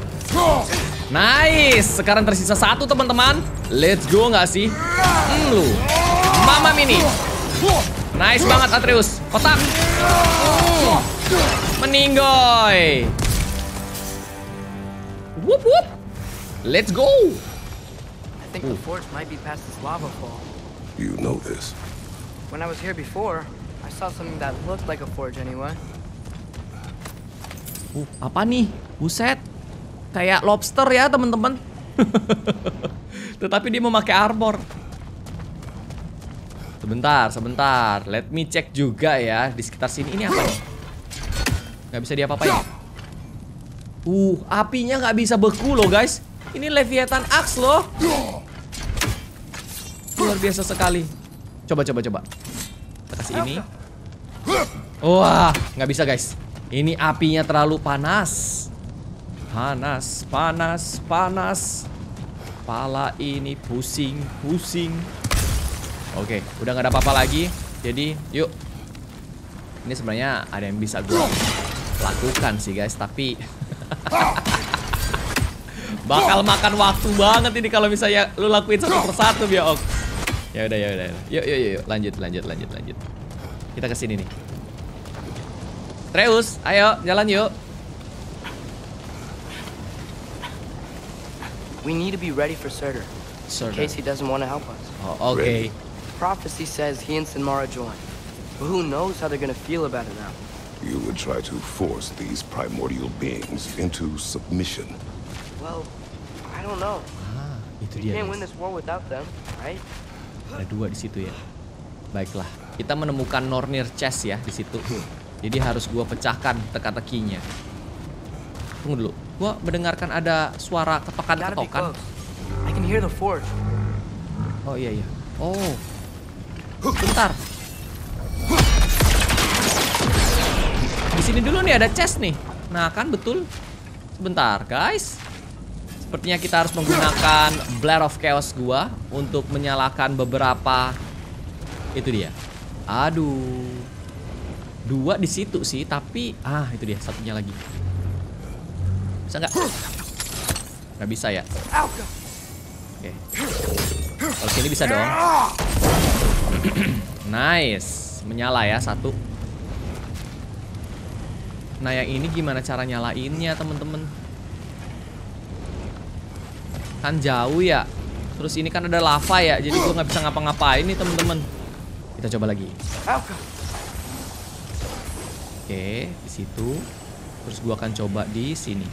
[SPEAKER 1] Nice. Sekarang tersisa 1 teman-teman. Let's go nggak sih? Lu. Mama Mini. Nice banget Atreus. Kotak. Meninggoy. Whoop. Let's go.
[SPEAKER 2] I think the forge might be past this lava fall.
[SPEAKER 9] You know this.
[SPEAKER 2] When I was here before, I saw something that looked like a forge anyway.
[SPEAKER 1] Apa nih? Buset. Kayak lobster ya teman-teman. Tetapi dia memakai armor. Sebentar. Let me check juga ya di sekitar sini. Ini apa nih? Gak bisa diapa-apain. Apinya gak bisa beku loh guys. Ini Leviathan Axe loh. Luar biasa sekali. Coba. Kita kasih ini. Wah, nggak bisa guys. Ini apinya terlalu panas. Panas. Kepala ini pusing. Oke, udah nggak ada apa-apa lagi. Jadi, yuk. Ini sebenarnya ada yang bisa gue lakukan sih guys, tapi bakal makan waktu banget ini kalau misalnya lu lakuin satu persatu Biok. Ya udah. Yuk. Lanjut. Kita ke sini nih. Atreus, ayo jalan yuk.
[SPEAKER 2] We need to be ready for Surtur. In case he doesn't want to help us.
[SPEAKER 1] Oh, okay.
[SPEAKER 2] Prophecy says he and Sinmara join. But who knows how they're gonna feel about it now?
[SPEAKER 9] You would try to force these primordial beings into submission.
[SPEAKER 2] Well, I don't know.
[SPEAKER 1] Itu
[SPEAKER 2] You
[SPEAKER 1] dia.
[SPEAKER 2] can't win this war without them, right?
[SPEAKER 1] Ada 2 di situ ya. Baiklah, kita menemukan Nornir chest ya di situ. Jadi harus gua pecahkan teka-tekinya. Tunggu dulu. Gua mendengarkan ada suara ketokan-ketokan.
[SPEAKER 2] I can hear the forge.
[SPEAKER 1] Oh iya. Oh. Bentar. Di sini dulu nih ada chest nih. Nah, kan betul. Sebentar, guys. Sepertinya kita harus menggunakan Blade of Chaos gua untuk menyalakan beberapa. Itu dia. Aduh. 2 di situ sih, tapi itu dia satunya lagi. Bisa nggak? Nggak bisa ya. Oke. Kalau sini bisa dong. Nice, menyala ya 1. Nah yang ini gimana cara nyalainnya temen-temen? Kan jauh ya. Terus ini kan ada lava ya, jadi gue nggak bisa ngapa-ngapain nih temen-temen. Kita coba lagi. Oke, di situ. Terus gue akan coba di sini.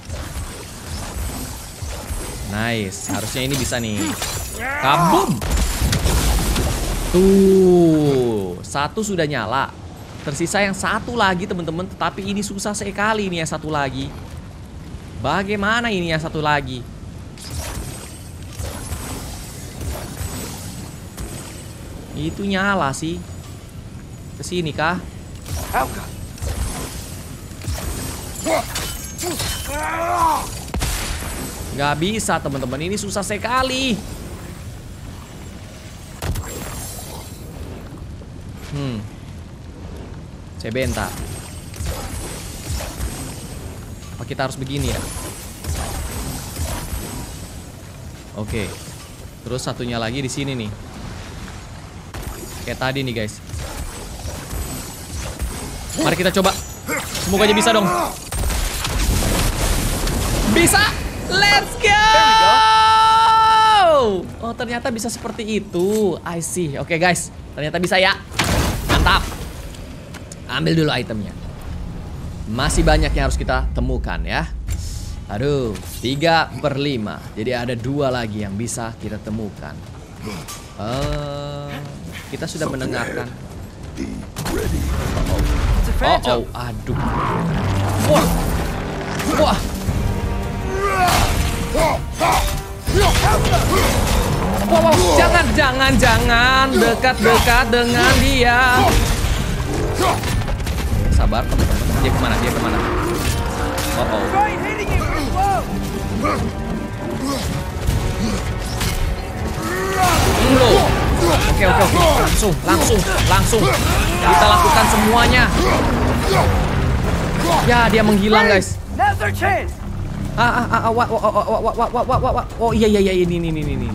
[SPEAKER 1] Nice, harusnya ini bisa nih. Kabum. Tuh, 1 sudah nyala. Tersisa yang satu lagi teman-teman, tetapi ini susah sekali ini yang satu lagi. Bagaimana ini yang satu lagi? Itu nyala sih. Kesini kah? Nggak bisa teman-teman, ini susah sekali. Sebenta. Apa kita harus begini ya? Oke. Terus satunya lagi di sini nih. Kayak tadi nih guys. Mari kita coba. Semoga aja bisa dong. Bisa. Let's go. Oh ternyata bisa seperti itu. I see. Oke guys. Ternyata bisa ya. Mantap. Ambil dulu itemnya. Masih banyak yang harus kita temukan ya. Aduh, 3/5. Jadi ada 2 lagi yang bisa kita temukan. Kita sudah mendengarkan. Oh, aduh. Wah. Wah. Wow, jangan dekat-dekat dengan dia. Sabar teman-teman. Dia kemana? Oh. Oke. Langsung. Kita lakukan semuanya. Ya, dia menghilang, guys. Oh iya ini.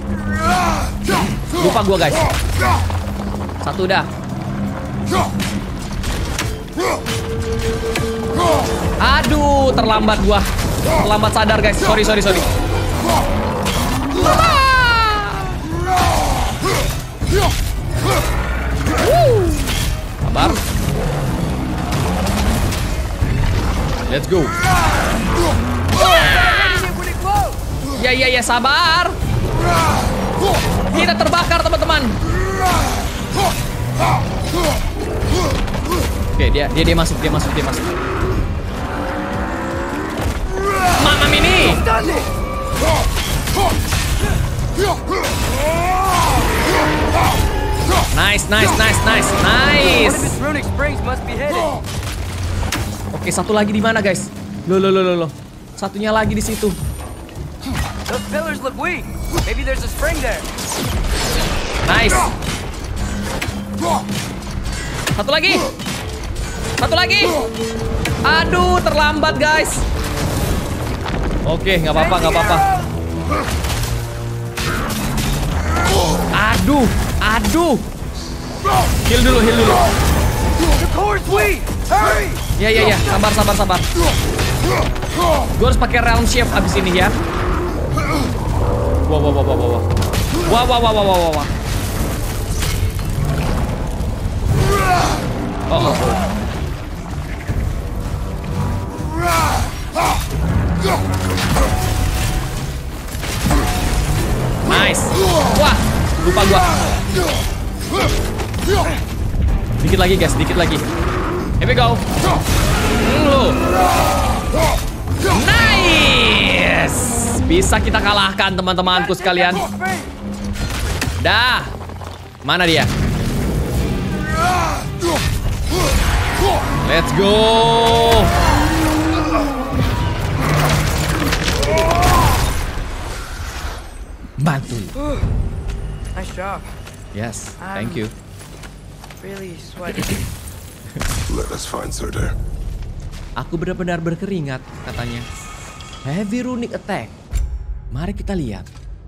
[SPEAKER 1] Lupa gua, guys. Satu dah. Aduh, terlambat gua. Terlambat sadar, guys. Sorry. Sabar. Let's go. Ya, sabar. Kita terbakar, teman-teman. Oke, dia masuk. Mamma mini. Nice. Oke, satu lagi di mana, guys? Loh. Satunya lagi di situ.
[SPEAKER 2] Those pillars look weak. Maybe there's a spring there.
[SPEAKER 1] Nice. Satu lagi. Aduh, terlambat, guys. Oke, nggak apa-apa. Aduh. Heal dulu. Ya, sabar. Gue harus pakai round shift abis ini ya. Wah. Oh. Nice. Wah, lupa gua. Dikit lagi, guys, Here we go. Nice. Bisa kita kalahkan, teman-temanku sekalian. Dah. Mana dia? Let's go. Mantul.
[SPEAKER 2] Nice job.
[SPEAKER 1] Yes, thank you.
[SPEAKER 2] Really sweaty.
[SPEAKER 9] Let us find Surtur.
[SPEAKER 1] Aku benar-benar berkeringat, katanya. Heavy runic attack. Mari kita lihat.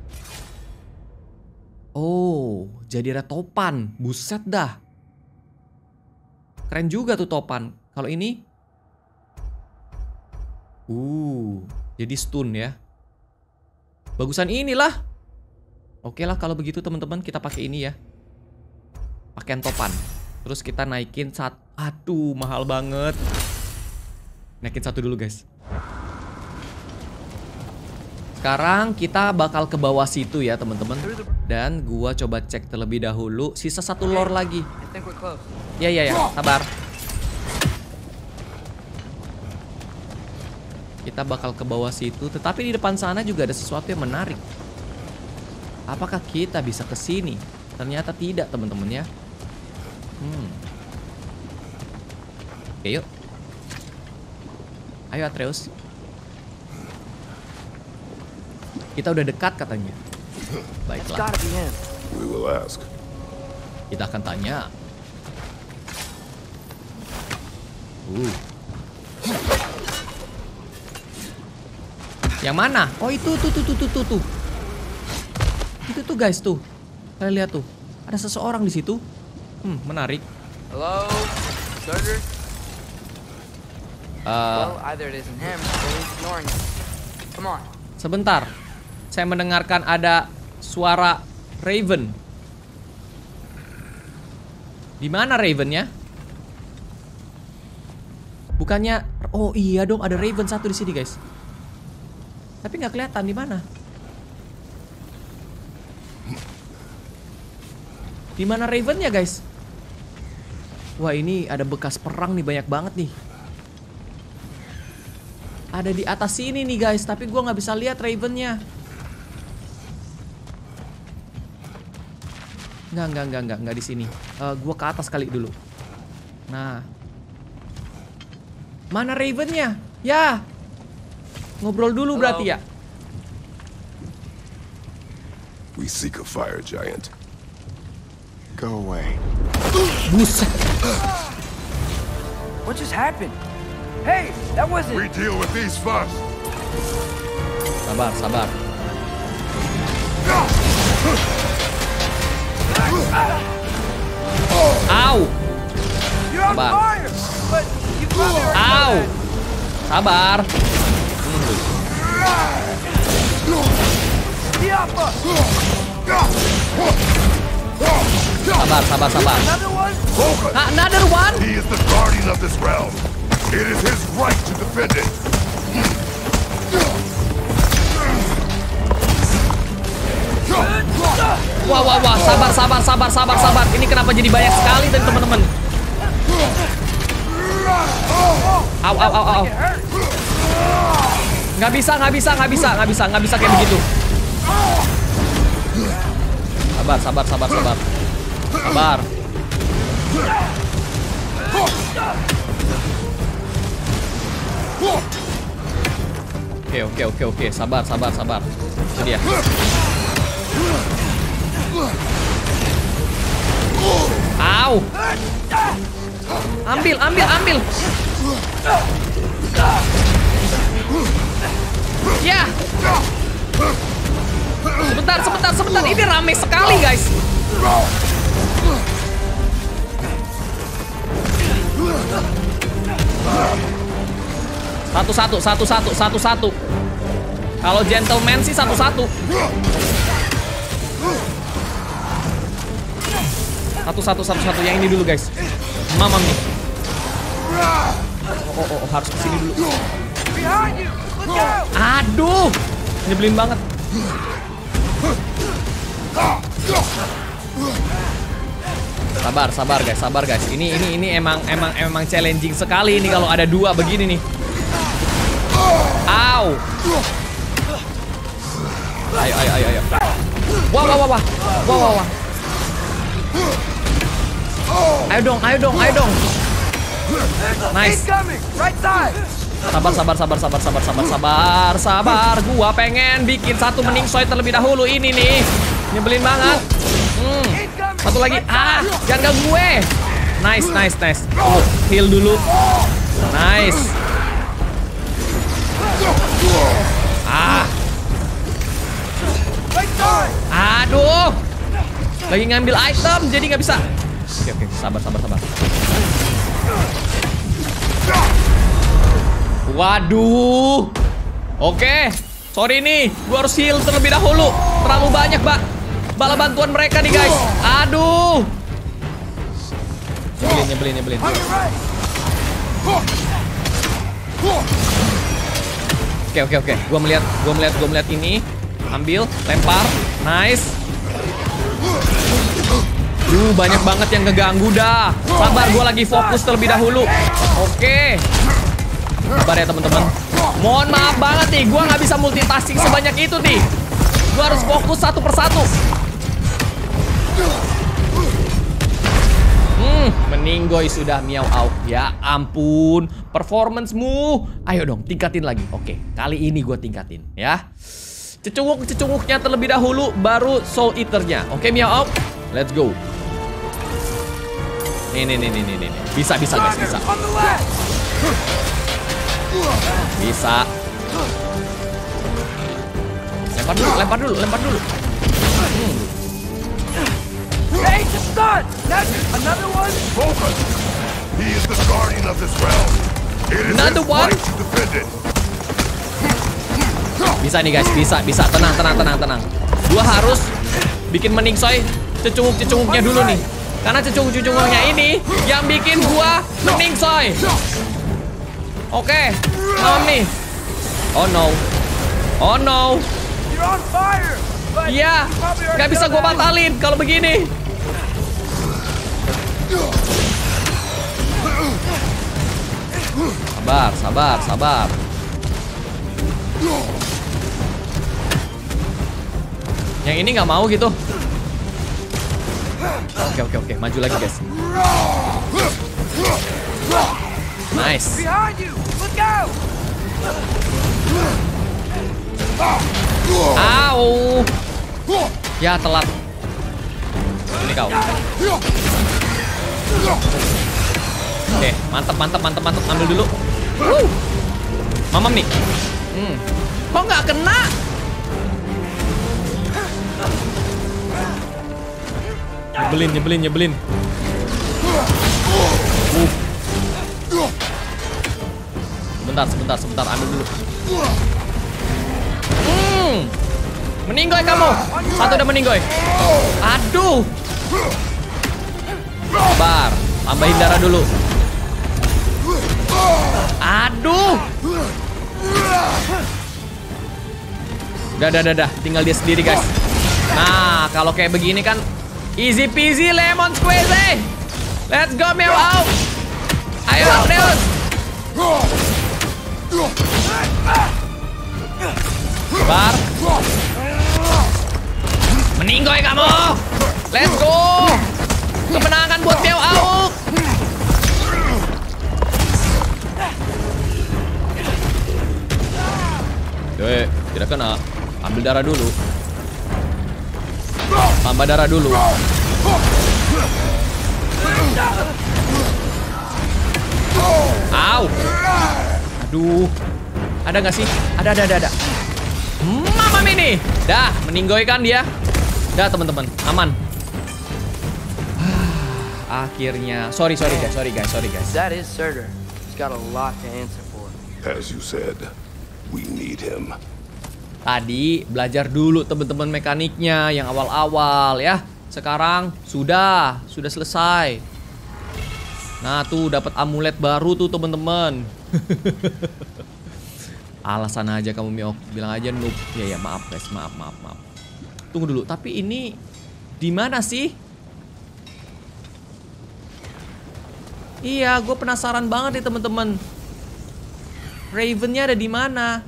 [SPEAKER 1] Oh, jadi ada topan. Buset dah. Keren juga tuh topan. Kalau ini jadi stun ya. Bagusan inilah. Oke lah kalau begitu teman-teman, kita pakai ini ya. Pakaian topan. Terus kita naikin aduh, mahal banget. Naikin 1 dulu, guys. Sekarang kita bakal ke bawah situ ya teman-teman. Dan gua coba cek terlebih dahulu. Sisa satu lore lagi. Ya, sabar. Kita bakal ke bawah situ. Tetapi di depan sana juga ada sesuatu yang menarik. Apakah kita bisa ke sini? Ternyata tidak teman-teman ya. Oke, yuk. Ayo Atreus. Kita udah dekat katanya. Baiklah.
[SPEAKER 9] We will ask.
[SPEAKER 1] Kita akan tanya. Yang mana? Oh itu tuh. Itu tuh guys tuh. Kalian lihat tuh. Ada seseorang di situ. Menarik.
[SPEAKER 2] Hello, Surtur? Well, either it isn't him or he's ignoring us. Come on.
[SPEAKER 1] Sebentar. Saya mendengarkan ada suara Raven. Di mana Ravennya? Bukannya? Oh iya dong, ada Raven satu di sini guys. Tapi nggak kelihatan di mana. Di mana Ravennya guys? Wah ini ada bekas perang nih, banyak banget nih. Ada di atas sini nih guys, tapi gua nggak bisa lihat Ravennya. Nggak di sini. Gua ke atas kali dulu. Nah, mana Ravennya? Ya, ngobrol dulu berarti ya.
[SPEAKER 9] We seek a fire giant.
[SPEAKER 11] Go away.
[SPEAKER 1] Buset.
[SPEAKER 2] What just happened? Hey, that wasn't.
[SPEAKER 9] We deal with these first.
[SPEAKER 1] Sabar. Au. Sabar. Au. Sabar. Sabar. Another one?
[SPEAKER 9] He is the guardian of this realm. It is his right to defend it.
[SPEAKER 1] Wah, sabar. Ini kenapa jadi banyak sekali tadi teman-teman? Au. Nggak bisa kayak begitu. Sabar. Oke. Sabar. Itu dia. Au. Ambil. Ya. Sebentar. Ini rame sekali, guys. Satu-satu. Kalau gentleman sih satu-satu. Satu. Yang ini dulu, guys. Mamam nih. Oh, harus kesini dulu. Aduh, nyebelin banget. Sabar guys. Ini emang challenging sekali ini kalau ada dua begini nih. Au. Ayo. Wah. Ayo dong. Nice. Sabar. Gua pengen bikin satu meningsoy terlebih dahulu ini nih. Nyebelin banget. Satu lagi. Jangan ganggu gue. Nice. Heal dulu. Nice. Aduh. Lagi ngambil item jadi nggak bisa. Oke, sabar. Waduh. Oke. Sorry nih, gua harus heal terlebih dahulu. Terlalu banyak, bala bantuan mereka nih, guys. Aduh. Nyebelin. Oke. Gua melihat ini. Ambil, lempar. Nice. Banyak banget yang ngeganggu dah. Sabar, gua lagi fokus terlebih dahulu. Oke. Sabar ya teman-teman. Mohon maaf banget nih, gua nggak bisa multitasking sebanyak itu nih. Gua harus fokus satu persatu. Meninggoy sudah Miao Au. Ya ampun, performance-mu. Ayo dong, tingkatin lagi. Oke, kali ini gue tingkatin ya. Cecunguk-cecunguknya terlebih dahulu, baru Soul Eater-nya. Oke, Miao Au, let's go. Nih. Bisa guys, bisa. Bisa. Lempar dulu.
[SPEAKER 8] Hey, just stun! That's another one?
[SPEAKER 9] Focus! He is the guardian of this realm. It is
[SPEAKER 1] Another
[SPEAKER 9] his
[SPEAKER 1] one?
[SPEAKER 9] right to defend it.
[SPEAKER 1] Bisa nih guys, bisa. Tenang. Gua harus bikin meningsoy cecunguk-cecunguknya dulu nih. Karena cecunguk-cecunguknya ini yang bikin gua meningsoy. Oke, malam nih. Oh no.
[SPEAKER 8] You're on fire!
[SPEAKER 1] Iya, nggak bisa gua batalin kalau begini. Sabar. Yang ini nggak mau gitu. Oke. Maju lagi guys. Nice.
[SPEAKER 8] Behind you! Look out!
[SPEAKER 1] Au. Ya telat. Ini kau. Oke, mantap. Ambil dulu. Mamam nih. Kok nggak kena? Nyebelin. Sebentar, ambil dulu. Meninggoy kamu. Satu udah meninggoy. Aduh. Sabar, tambahin darah dulu. Aduh. Udah. Tinggal dia sendiri, guys. Nah, kalau kayak begini kan easy peasy lemon squeezy. Let's go, Miao Au. Ayo, Atreus. Sabar. Meninggoy kamu. Let's go. Kemenangan buat Miao Au. Tidak kena. Ambil darah dulu. Tambah darah dulu. Au. Aduh. Ada nggak sih? Ada. Mamam ini. Dah, meninggoy kan dia. Dah, teman-teman. Aman. Akhirnya. Sorry guys.
[SPEAKER 2] That is Surtur. He's got a lot to answer for.
[SPEAKER 9] As you said, we need him.
[SPEAKER 1] Tadi belajar dulu teman-teman mekaniknya yang awal-awal ya. Sekarang sudah selesai. Nah, tuh dapat amulet baru tuh teman-teman. Alasan aja kamu Miok, bilang aja noob. Ya maaf guys, maaf. Tunggu dulu, tapi ini di mana sih? Iya, gue penasaran banget nih teman-teman. Ravennya ada di mana?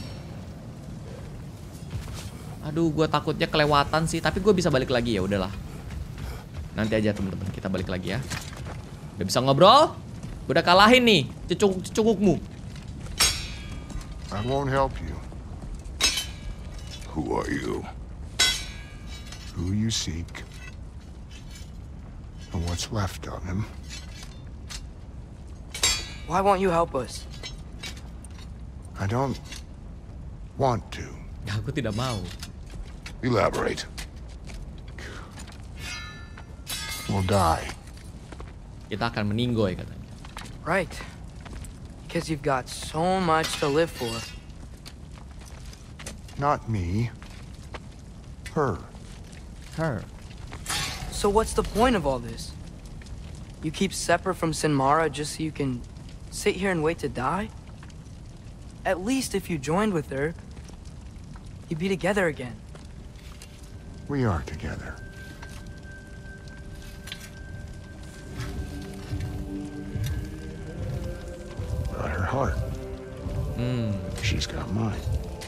[SPEAKER 1] Aduh, gue takutnya kelewatan sih. Tapi gue bisa balik lagi, ya udahlah. Nanti aja teman-teman, kita balik lagi ya. Udah bisa ngobrol? Udah kalahin nih cecungukmu.
[SPEAKER 9] I won't help you. Who are you? Who you seek? And what's left of him?
[SPEAKER 2] Why won't you help us?
[SPEAKER 9] I don't want to.
[SPEAKER 1] Aku tidak mau.
[SPEAKER 9] Elaborate. We'll die.
[SPEAKER 1] Kita akan meninggoy katanya.
[SPEAKER 2] Right. Because you've got so much to live for.
[SPEAKER 9] Not me. Her.
[SPEAKER 2] So what's the point of all this? You keep separate from Sinmara just so you can sit here and wait to die? At least if you joined with her, you'd be together again.
[SPEAKER 15] We are together. Got her heart. She's got mine.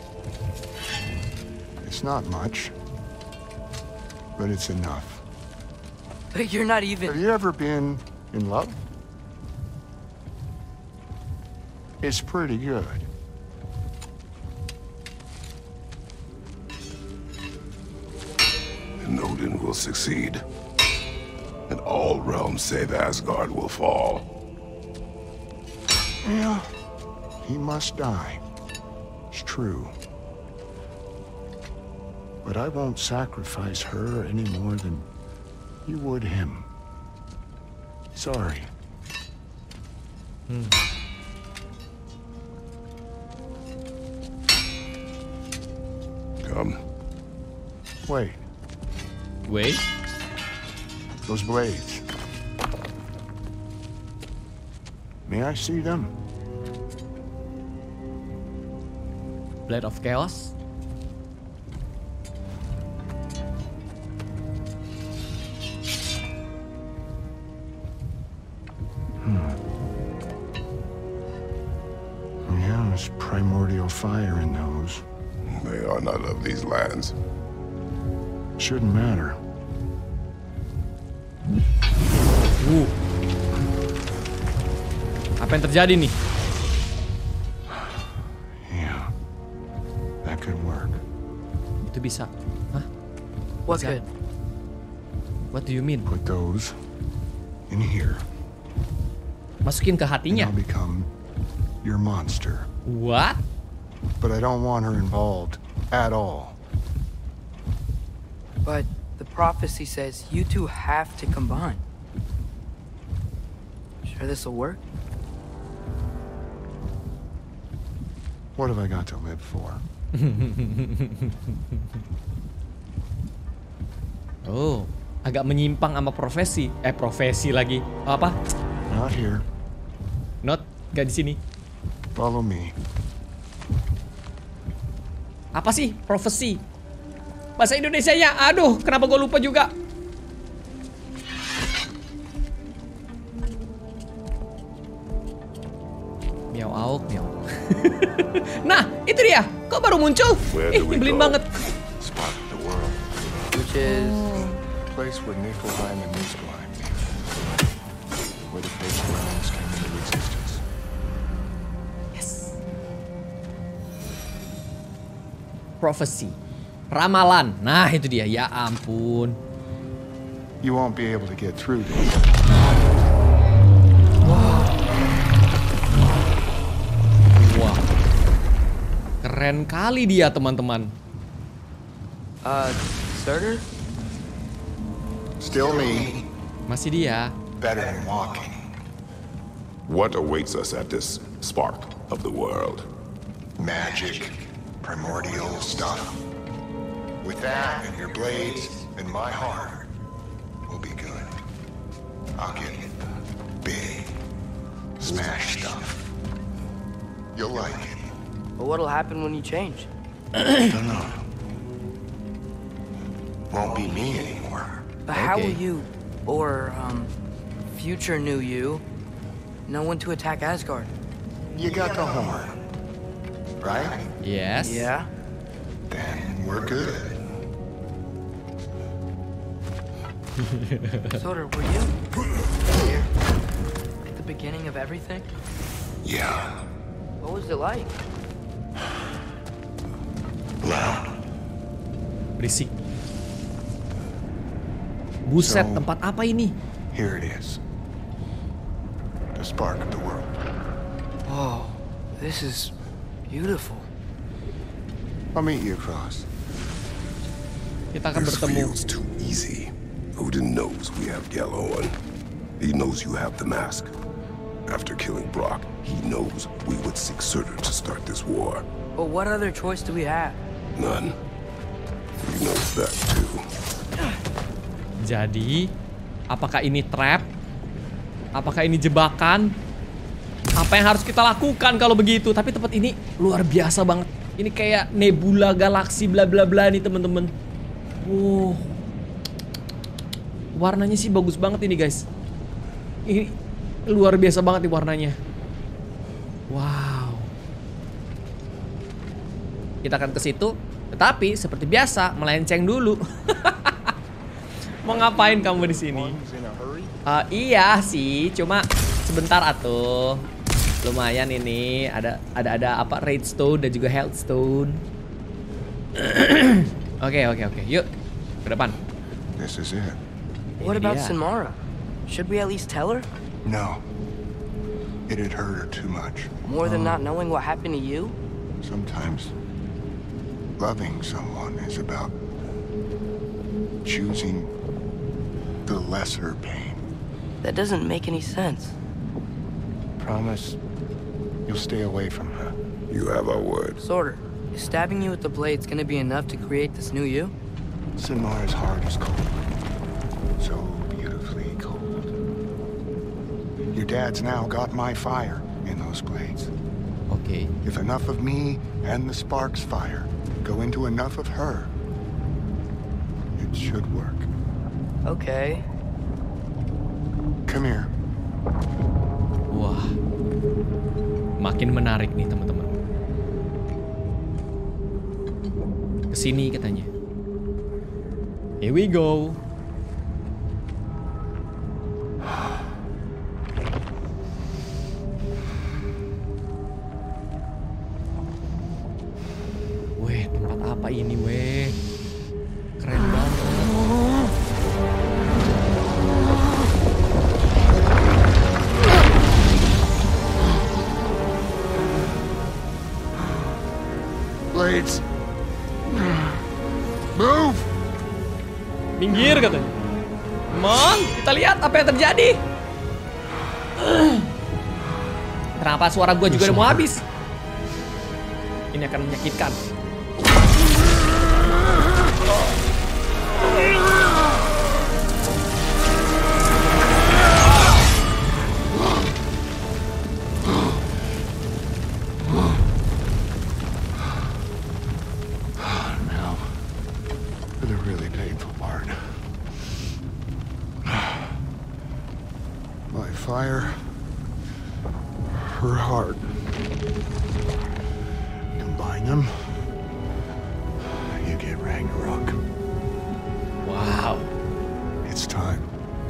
[SPEAKER 15] It's not much, but it's enough.
[SPEAKER 2] But you're not even...
[SPEAKER 15] Have you ever been in love? It's pretty good.
[SPEAKER 9] And Odin will succeed. And all realms save Asgard will fall.
[SPEAKER 15] Yeah, he must die. It's true. But I won't sacrifice her any more than you would him. Sorry.
[SPEAKER 9] Come.
[SPEAKER 15] Wait.
[SPEAKER 1] Wait?
[SPEAKER 15] Those blades. May I see them?
[SPEAKER 1] Blade of Chaos?
[SPEAKER 15] Yeah, there's primordial fire in those.
[SPEAKER 9] They are not of these lands.
[SPEAKER 15] Shouldn't matter.
[SPEAKER 1] Apa yang terjadi nih?
[SPEAKER 15] Yeah, that could work.
[SPEAKER 1] Itu bisa. Hah?
[SPEAKER 2] What
[SPEAKER 1] Bisa?
[SPEAKER 2] could?
[SPEAKER 1] What do you mean?
[SPEAKER 15] Put those in here.
[SPEAKER 1] Masukin ke
[SPEAKER 15] And
[SPEAKER 1] hatinya.
[SPEAKER 15] I'll become your monster.
[SPEAKER 1] What?
[SPEAKER 15] But I don't want her involved at all.
[SPEAKER 2] But the prophecy says you two have to combine. Sure this'll work?
[SPEAKER 15] What have I got to live for?
[SPEAKER 1] Oh, agak menyimpang sama profesi. Profesi lagi. Apa?
[SPEAKER 15] Not here.
[SPEAKER 1] Not, gak di sini.
[SPEAKER 15] Follow me.
[SPEAKER 1] Apa sih profesi? Bahasa Indonesianya, aduh, kenapa gue lupa juga? Miau auk, miau. Nah, itu dia. Kok baru muncul? Ih, nyebelin banget.
[SPEAKER 15] Spot the world.
[SPEAKER 2] Which is...
[SPEAKER 15] Place where Niflheim and Muspelheim meet. Where the Fated Realms came into existence.
[SPEAKER 1] Prophecy. Ramalan. Nah, itu dia. Ya ampun.
[SPEAKER 15] You won't be able to get through this.
[SPEAKER 1] Wah. Keren kali dia, teman-teman.
[SPEAKER 2] Starter?
[SPEAKER 15] Still me.
[SPEAKER 1] Masih dia.
[SPEAKER 15] Better than walking.
[SPEAKER 9] What awaits us at this spark of the world?
[SPEAKER 15] Magic. Primordial stuff. With that and your blades and my heart, we'll be good. I'll get big. Smash stuff. You'll like it.
[SPEAKER 2] But what'll happen when you change?
[SPEAKER 15] Don't know. Won't be me anymore.
[SPEAKER 2] But how will you, or, future new you, know when to attack Asgard?
[SPEAKER 15] You got the horn, right?
[SPEAKER 1] Yes.
[SPEAKER 2] Yeah?
[SPEAKER 15] Then we're good.
[SPEAKER 2] Soder, were you here at the beginning of everything?
[SPEAKER 9] Yeah.
[SPEAKER 2] What was it like?
[SPEAKER 15] Loud.
[SPEAKER 1] Berisik. Buset,
[SPEAKER 15] So,
[SPEAKER 1] tempat apa ini?
[SPEAKER 15] Here it is. The spark of the world.
[SPEAKER 2] Whoa, this is beautiful.
[SPEAKER 15] I'll meet you across.
[SPEAKER 1] Kita akan
[SPEAKER 9] This
[SPEAKER 1] bertemu.
[SPEAKER 9] feels too easy. Odin knows we have Gjallarhorn. He knows you have the mask. After killing Brock, he knows we would seek Surtur to start this war.
[SPEAKER 2] But what other choice do we have?
[SPEAKER 9] None. He knows that too.
[SPEAKER 1] Jadi, apakah ini trap? Apakah ini jebakan? Apa yang harus kita lakukan kalau begitu? Tapi tempat ini luar biasa banget. Ini kayak nebula galaksi bla bla bla nih teman-teman. Warnanya sih bagus banget ini guys. Ini luar biasa banget nih warnanya. Wow. Kita akan ke situ. Tetapi seperti biasa melenceng dulu. Mau ngapain kamu di sini? Iya sih, cuma sebentar atuh. Lumayan ini ada apa redstone dan juga healthstone. Oke. Yuk ke depan.
[SPEAKER 15] This is it.
[SPEAKER 2] What about Samara? Should we at least tell her?
[SPEAKER 15] No. It'd hurt her too much.
[SPEAKER 2] More than not knowing what happened to you?
[SPEAKER 15] Sometimes loving someone is about choosing the lesser pain.
[SPEAKER 2] That doesn't make any sense.
[SPEAKER 15] Promise you'll stay away from her.
[SPEAKER 9] You have our word.
[SPEAKER 2] Sorter, is stabbing you with the blades gonna be enough to create this new you?
[SPEAKER 15] Sinmar's heart is cold. So beautifully cold. Your dad's now got my fire in those blades.
[SPEAKER 1] Okay.
[SPEAKER 15] If enough of me and the spark's fire go into enough of her, it should work.
[SPEAKER 2] Okay.
[SPEAKER 15] Come here.
[SPEAKER 1] Wah. Makin menarik nih teman-teman. Kesini katanya. Here we go. Weh, tempat apa ini weh? Keren banget.
[SPEAKER 15] Blades. Move.
[SPEAKER 1] Minggir katanya. Mon, kita lihat apa yang terjadi. Kenapa suara gue juga udah mau habis? Ini akan menyakitkan.
[SPEAKER 15] Now, for the really painful part. My fire, her heart. Combine them, you get Ragnarok.
[SPEAKER 1] Wow.
[SPEAKER 15] It's time.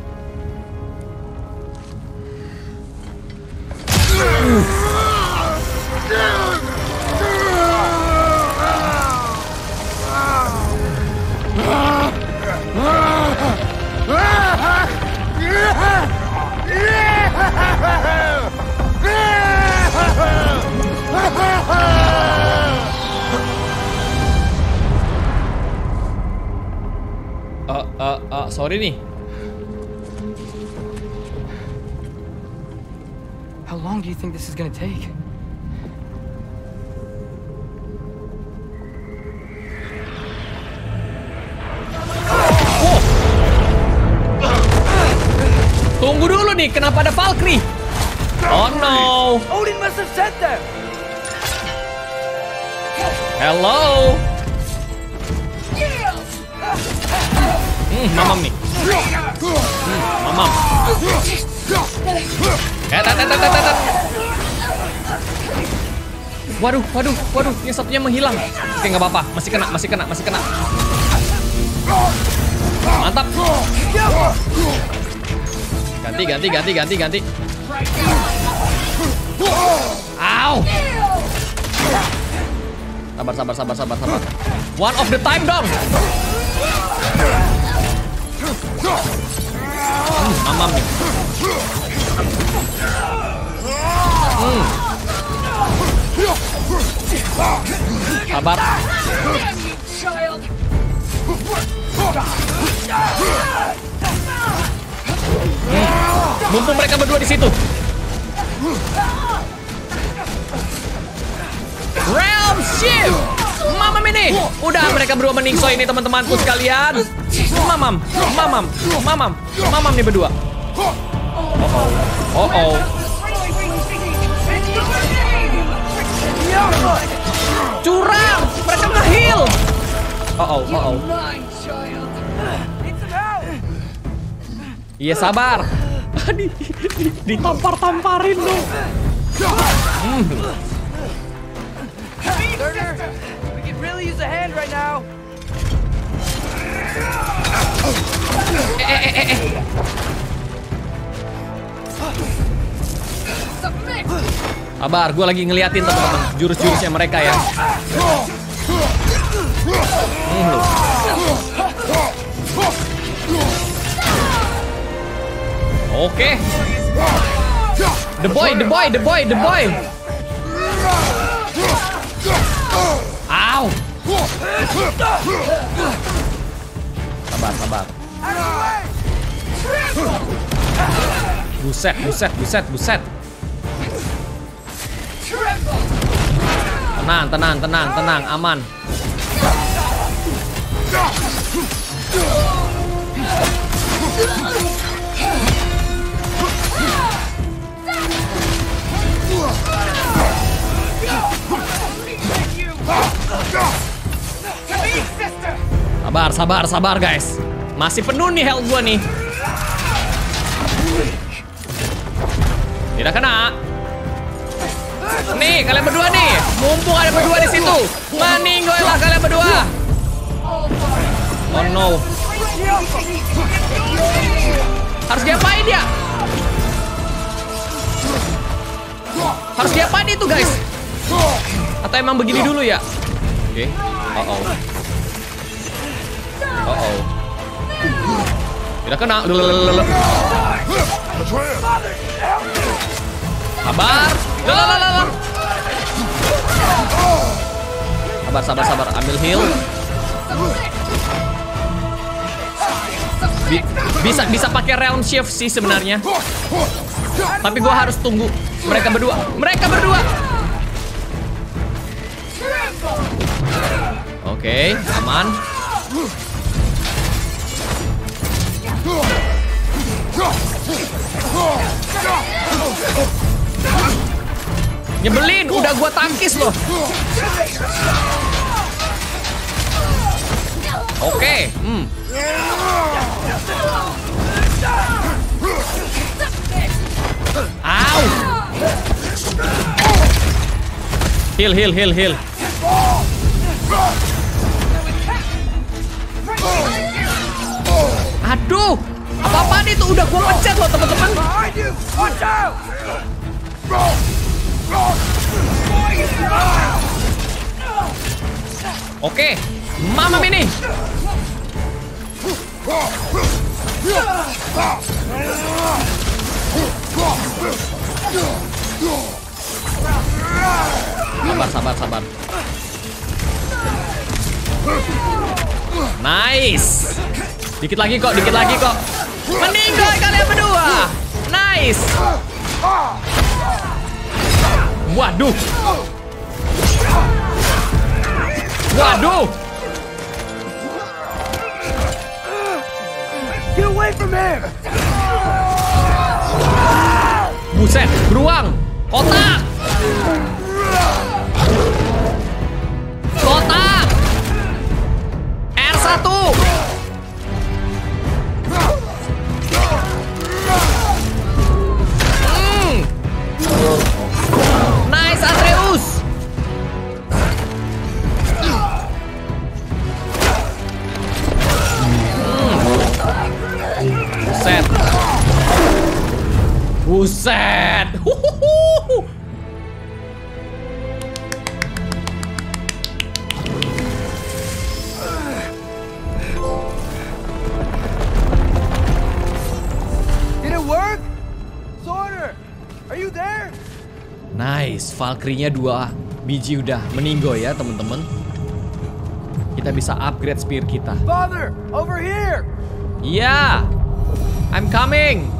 [SPEAKER 1] Sorry nih.
[SPEAKER 2] How long do you think this is gonna take?
[SPEAKER 1] Tunggu dulu nih, kenapa ada Valkyrie? Oh no.
[SPEAKER 2] Odin must have sent them.
[SPEAKER 1] Hello. Mamam nih. Mamam. Waduh, yang satunya menghilang. Oke, nggak apa-apa, masih kena. Mantap. Ganti. Au. Sabar. One of the time dong. Mamam nih. Sabar. Mumpung mereka berdua di situ. Realm Shield. Mamam ini. Udah mereka berdua meningsoi ini teman-temanku sekalian. Mamam nih berdua. Oh. Curang! Mereka nge-heal! Oh. Iya, sabar. Ditampar-tamparin dong.
[SPEAKER 2] Turner, we could really use a hand right now.
[SPEAKER 1] Sabar, gue lagi ngeliatin teman-teman jurus-jurusnya mereka ya. Oke. The boy. Ow. Sabar. Buset. Tenang, aman. Sabar guys. Masih penuh nih health gua nih. Tidak kena. Nih, kalian berdua nih. Mumpung ada berdua di situ. Meninggoy lah kalian berdua. Oh no. Harus diapain dia? Harus diapain itu guys? Atau emang begini dulu ya? Oke. Oh. Tidak kena. Sabar. Ambil heal. Bisa pakai realm shift sih sebenarnya. Tapi gua harus tunggu mereka berdua. Oke, aman. Nyebelin, udah gua tangkis loh. Oke, Au. Heal. Aduh, apa-apaan itu udah gua pencet loh teman-teman. Oke, Mama Mini. Sabar. Nice. Dikit lagi kok. Meninggal kalian berdua. Nice. Waduh.
[SPEAKER 2] Get away from him.
[SPEAKER 1] Buset, beruang. Kotak. R1. Nice, Atreus. Buset.
[SPEAKER 2] Did it work? Sorter, are you there?
[SPEAKER 1] Nice, Valkyrie-nya 2 biji udah meninggal ya teman-teman. Kita bisa upgrade spear kita.
[SPEAKER 2] Father, over here.
[SPEAKER 1] Yeah, I'm coming.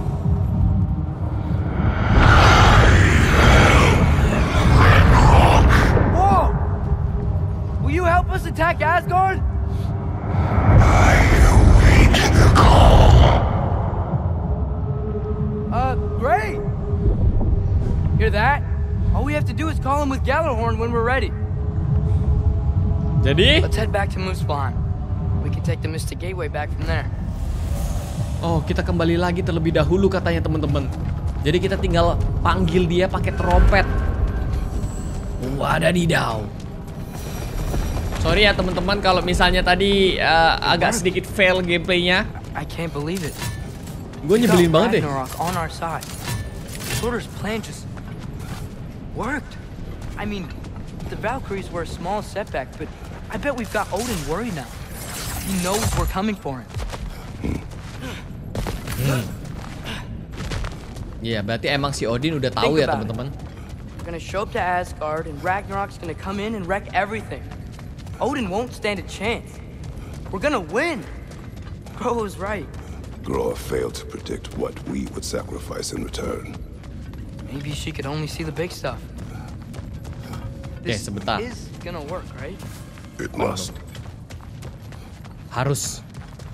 [SPEAKER 2] Whoa! Will you help us attack Asgard?
[SPEAKER 9] I await the call.
[SPEAKER 2] Great. Hear that? All we we have to do is call him with Gjallarhorn when we're ready.
[SPEAKER 1] Jadi?
[SPEAKER 2] Let's head back to Muspelheim. We can take the Mystic Gateway back from there.
[SPEAKER 1] Oh, kita kembali lagi terlebih dahulu katanya teman-teman. Jadi kita tinggal panggil dia pakai trompet. Wadadidaw. Sorry ya teman-teman kalau misalnya tadi agak sedikit fail gameplaynya.
[SPEAKER 2] I can't believe it.
[SPEAKER 1] Gue nyebelin banget deh.
[SPEAKER 2] On our side. Surtur's plan just worked. I mean, the Valkyries were a small setback, but I bet we've got Odin worried now. He knows we're coming for him.
[SPEAKER 1] Iya, berarti emang si Odin udah tahu ya teman-teman.
[SPEAKER 2] We're gonna show up to Asgard and Ragnarok's gonna come in and wreck everything. Odin won't stand a chance. We're gonna win. Groa was right.
[SPEAKER 9] Groa failed to predict what we would sacrifice in return.
[SPEAKER 2] Maybe she could only see the big stuff. This is gonna work, right?
[SPEAKER 9] It must.
[SPEAKER 1] Harus.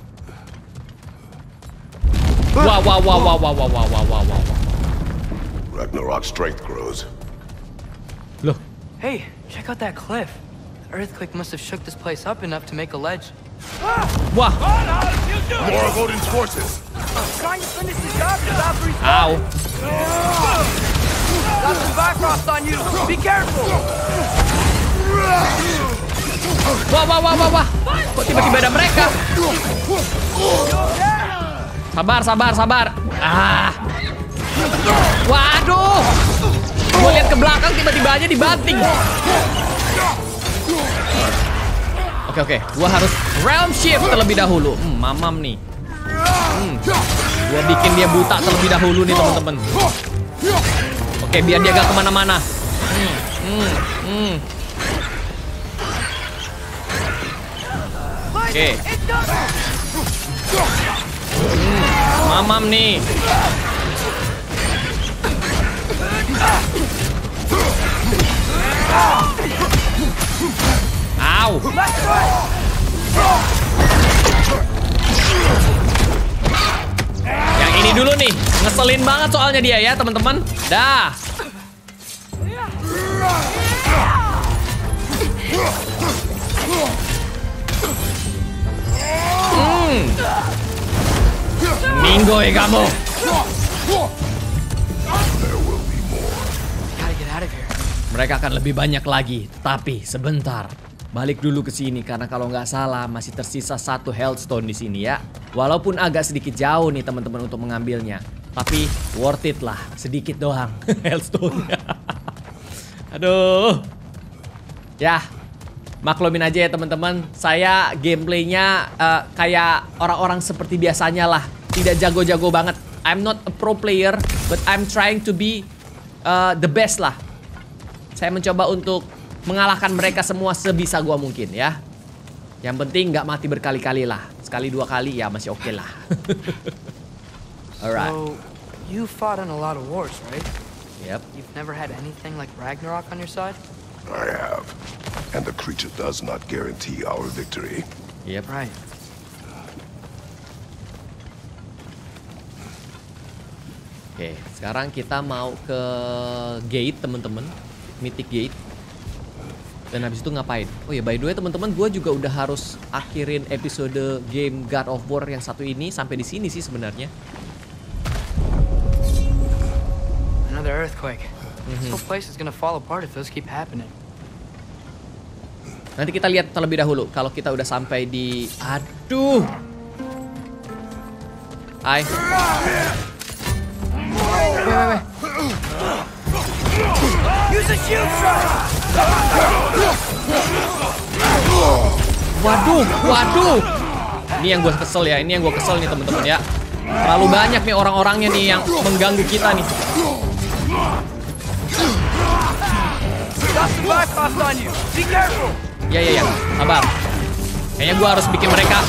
[SPEAKER 1] Wow.
[SPEAKER 9] Ragnarok's strength grows.
[SPEAKER 1] Loh.
[SPEAKER 2] Hey, check out that cliff. The earthquake must have shook this place up enough to make a ledge.
[SPEAKER 1] Wah.
[SPEAKER 9] More of Odin's forces.
[SPEAKER 2] Trying to finish the job to Valkyrie's.
[SPEAKER 1] Ow.
[SPEAKER 2] Got some Bifrost on you. Be careful.
[SPEAKER 1] Wah. Kok tiba-tiba ada mereka? Sabar. Ah. Waduh. Gue lihat ke belakang tiba-tiba aja dibanting. Oke. Gua harus realm shift terlebih dahulu. Mamam nih. Gua bikin dia buta terlebih dahulu nih teman-teman. Oke, biar dia gak kemana-mana. Oke. Mamam nih. Au. Yang ini dulu nih. Ngeselin banget soalnya dia ya teman-teman. Dah. Ninggoy kamu. Mereka akan lebih banyak lagi, tapi sebentar. Balik dulu ke sini karena kalau nggak salah masih tersisa 1 Hellstone di sini ya. Walaupun agak sedikit jauh nih teman-teman untuk mengambilnya, tapi worth it lah, sedikit doang Hellstone. Aduh. Ya, maklumin aja ya teman-teman. Saya gameplaynya kayak orang-orang seperti biasanya lah, tidak jago-jago banget. I'm not a pro player, but I'm trying to be the best lah. Saya mencoba untuk mengalahkan mereka semua sebisa gua mungkin ya. Yang penting nggak mati berkali-kali lah. Sekali 2 kali ya masih oke lah. Alright.
[SPEAKER 2] So, you fought in a lot of wars, right?
[SPEAKER 1] Yep.
[SPEAKER 2] You've never had anything like Ragnarok on your side?
[SPEAKER 9] I have. And the creature does not guarantee our victory.
[SPEAKER 1] Yep.
[SPEAKER 2] Right.
[SPEAKER 1] Oke, sekarang kita mau ke gate teman-teman. Mythic Gate. Dan habis itu ngapain? Oh ya, by the way teman-teman, gue juga udah harus akhirin episode game God of War yang satu ini sampai di sini sih sebenarnya.
[SPEAKER 2] Another earthquake. This whole place is gonna fall apart if those keep happening.
[SPEAKER 1] Nanti kita lihat terlebih dahulu kalau kita udah sampai di... Aduh. Hai. Wait.
[SPEAKER 2] Use a shield strike.
[SPEAKER 1] Waduh. Ini yang gue kesel ya, ini nih teman-teman ya. Terlalu banyak nih orang-orangnya nih yang mengganggu kita nih. Ya, sabar. Kayaknya gue harus bikin mereka.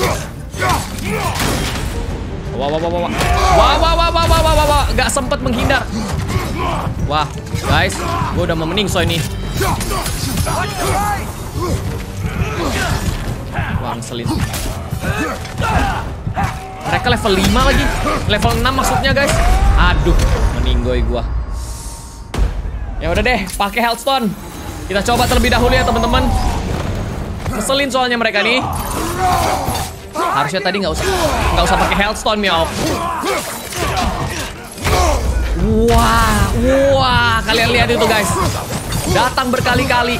[SPEAKER 1] Wah. Gak sempet menghindar. Wah, guys, gue udah mau meningsoy nih. Wah, ngeselin. Mereka level 5 lagi. Level 6 maksudnya, guys. Aduh, meninggoy gua. Ya udah deh, pakai Healthstone. Kita coba terlebih dahulu ya teman-teman. Ngeselin soalnya mereka nih. Harusnya tadi nggak usah pakai Healthstone ya. Wah, kalian lihat itu guys. Datang berkali-kali.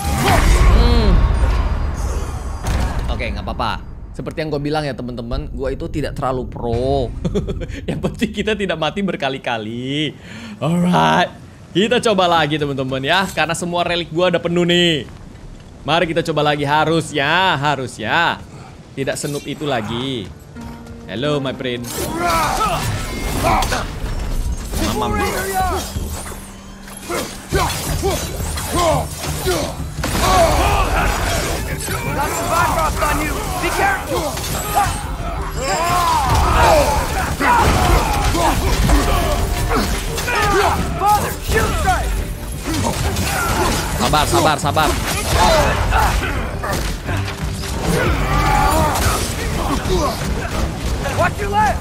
[SPEAKER 1] Oke, nggak apa-apa. Seperti yang gue bilang ya teman-teman, gue itu tidak terlalu pro. Yang penting kita tidak mati berkali-kali. Alright, kita coba lagi teman-teman ya, karena semua relik gue udah penuh nih. Mari kita coba lagi, harusnya tidak senoob itu lagi. Hello my friend. Mamam.
[SPEAKER 16] Got some Bifrost on you. Be careful. Father, shield strike.
[SPEAKER 1] Sabar.
[SPEAKER 16] Watch your left.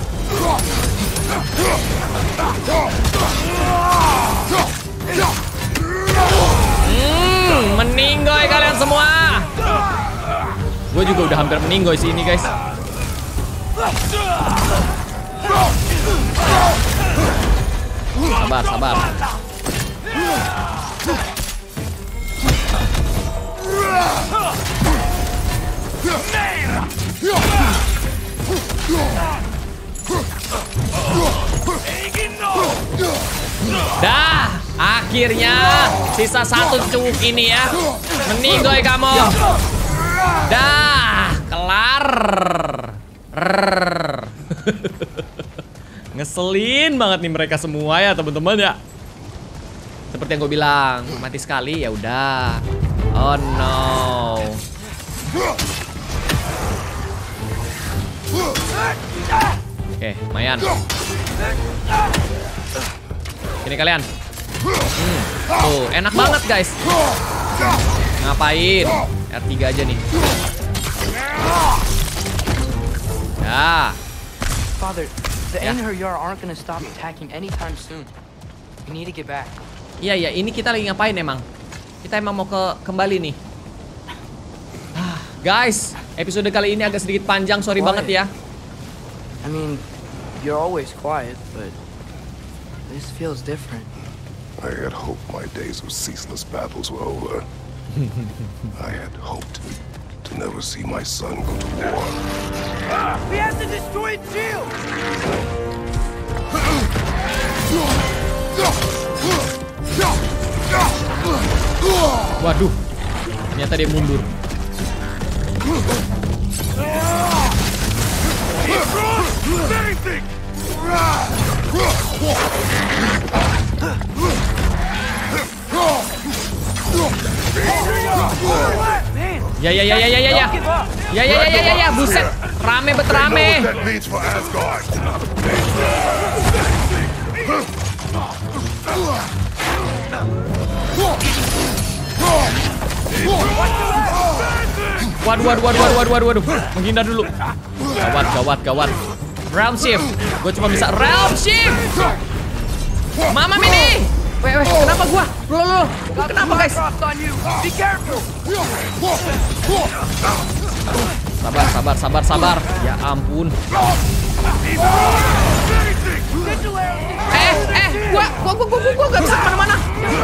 [SPEAKER 1] Meninggoy kalian semua. Gue juga udah hampir meninggoy sini guys. Sabar. Dah, akhirnya sisa satu cuk ini ya. Meninggoy kamu. Dah, kelar. Ngeselin banget nih mereka semua ya teman-teman ya. Seperti yang gue bilang, mati sekali ya udah. Oh no. Oke, lumayan. Ini kalian. Tuh, enak banget guys. Ngapain? R3 aja nih. Ya.
[SPEAKER 2] Father, the Einherjar aren't gonna stop attacking anytime soon. We need to get back.
[SPEAKER 1] Iya, ini kita lagi ngapain emang? Kita emang mau kembali nih. Guys, episode kali ini agak sedikit panjang, sorry banget ya.
[SPEAKER 2] I mean, you're always quiet, but this feels different.
[SPEAKER 9] I had hoped my days of ceaseless battles were over. I had hoped to never see my son go to war.
[SPEAKER 16] We have to destroy its shield.
[SPEAKER 1] Waduh, ternyata dia mundur. Ya, buset, rame bet rame. Waduh. Menghindar dulu. Gawat. Realm shift. Gue cuma bisa realm shift. Mama Mini. Weh, kenapa gua? Lo. Kenapa guys? Sabar. Ya ampun. Gua gak bisa kemana-mana.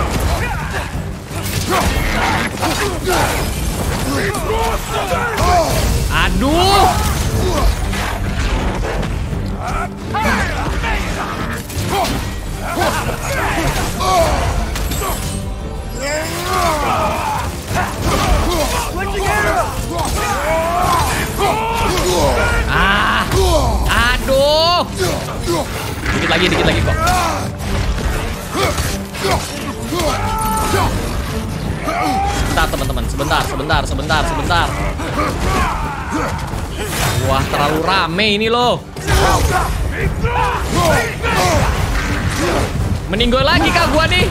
[SPEAKER 1] Aduh. Aduh. Dikit lagi kok. Bentar teman-teman, sebentar. Wah, terlalu rame ini loh. Meninggoy lagi kah gua nih?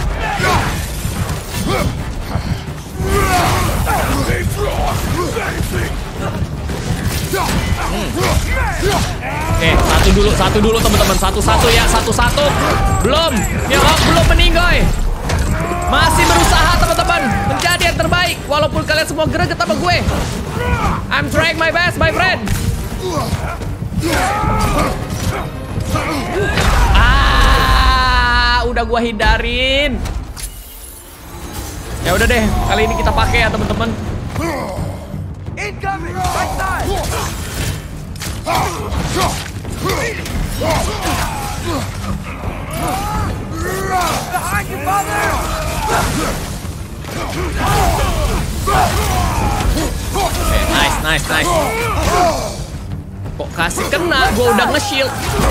[SPEAKER 1] Satu dulu teman-teman. Satu ya, satu. Belum. Ya, belum meninggoy. Masih berusaha teman-teman menjadi yang terbaik. Walaupun kalian semua greget sama gue. I'm trying my best, my friend. Udah gua hindarin. Ya udah deh, kali ini kita pakai ya teman-teman.
[SPEAKER 16] Incoming, right side. Behind you, father.
[SPEAKER 1] Nice. Kok kasih kena? Gua udah nge-shield.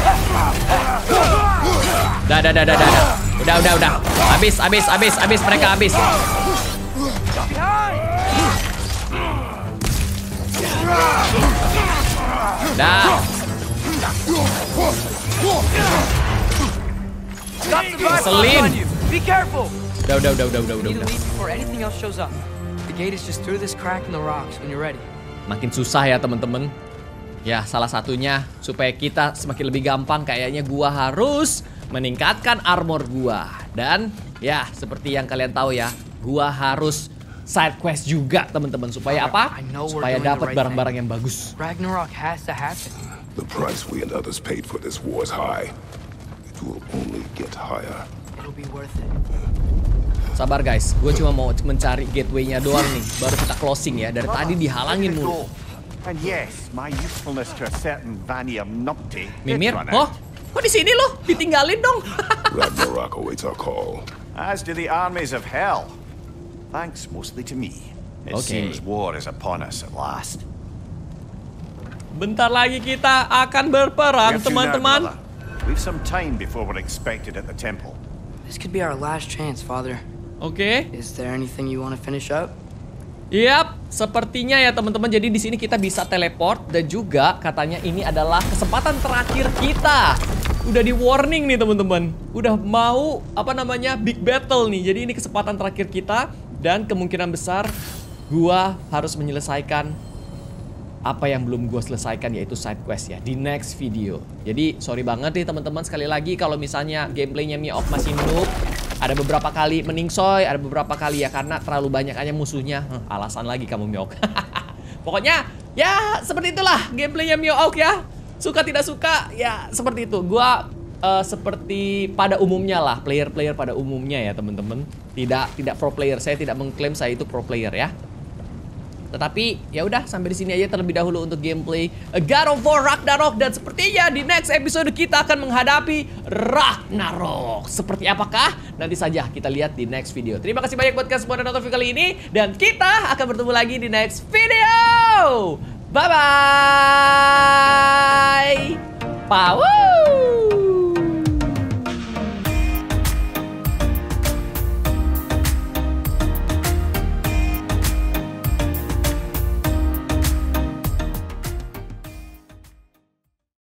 [SPEAKER 1] Udah. Habis mereka habis. Dah. Selin.
[SPEAKER 2] Be careful.
[SPEAKER 1] Udah.
[SPEAKER 2] Need to leave before anything else shows up. The gate is just through this crack in the rocks when you're ready.
[SPEAKER 1] Makin susah ya teman-teman. Ya, salah satunya supaya kita semakin lebih gampang kayaknya gua harus meningkatkan armor gua. Dan ya, seperti yang kalian tahu ya, gua harus side quest juga teman-teman supaya apa? Supaya dapat barang-barang yang bagus.
[SPEAKER 2] Ragnarok has to happen.
[SPEAKER 9] The price we and others paid for this war is high. It will only get higher.
[SPEAKER 2] It'll be worth it.
[SPEAKER 1] Sabar guys, gue cuma mau mencari gateway-nya doang nih. Baru kita closing ya. Dari tadi dihalangin mulu.
[SPEAKER 11] And yes, my usefulness to a certain Vanir numpty.
[SPEAKER 1] Mimir, kok di sini lo? Ditinggalin dong.
[SPEAKER 9] Ragnarok awaits our call.
[SPEAKER 11] As do the armies of hell. Thanks mostly to me. It seems war is upon us at last.
[SPEAKER 1] Bentar lagi kita akan berperang, teman-teman.
[SPEAKER 11] We've some time before we're expected at the temple.
[SPEAKER 2] This could be our last chance, Father.
[SPEAKER 1] Oke.
[SPEAKER 2] Is there anything you want to finish up?
[SPEAKER 1] Yap, sepertinya ya teman-teman. Jadi di sini kita bisa teleport dan juga katanya ini adalah kesempatan terakhir kita. Udah di warning nih teman-teman. Udah mau big battle nih. Jadi ini kesempatan terakhir kita dan kemungkinan besar gua harus menyelesaikan apa yang belum gua selesaikan, yaitu side quest ya di next video. Jadi sorry banget nih teman-teman, sekali lagi kalau misalnya gameplaynya Miyok masih noob. Ada beberapa kali meningsoy, ada beberapa kali ya karena terlalu banyak aja musuhnya. Alasan lagi kamu Miyok. Pokoknya ya seperti itulah gameplaynya Miyok ya. Suka tidak suka ya seperti itu. Gua seperti pada umumnya lah, player-player pada umumnya ya teman-teman. Tidak pro player. Saya tidak mengklaim saya itu pro player ya. Tetapi ya udah sampai di sini aja terlebih dahulu untuk gameplay God of War Ragnarok, dan sepertinya di next episode kita akan menghadapi Ragnarok. Seperti apakah? Nanti saja kita lihat di next video. Terima kasih banyak buat kalian semua yang nonton video kali ini dan kita akan bertemu lagi di next video. Bye bye. Power.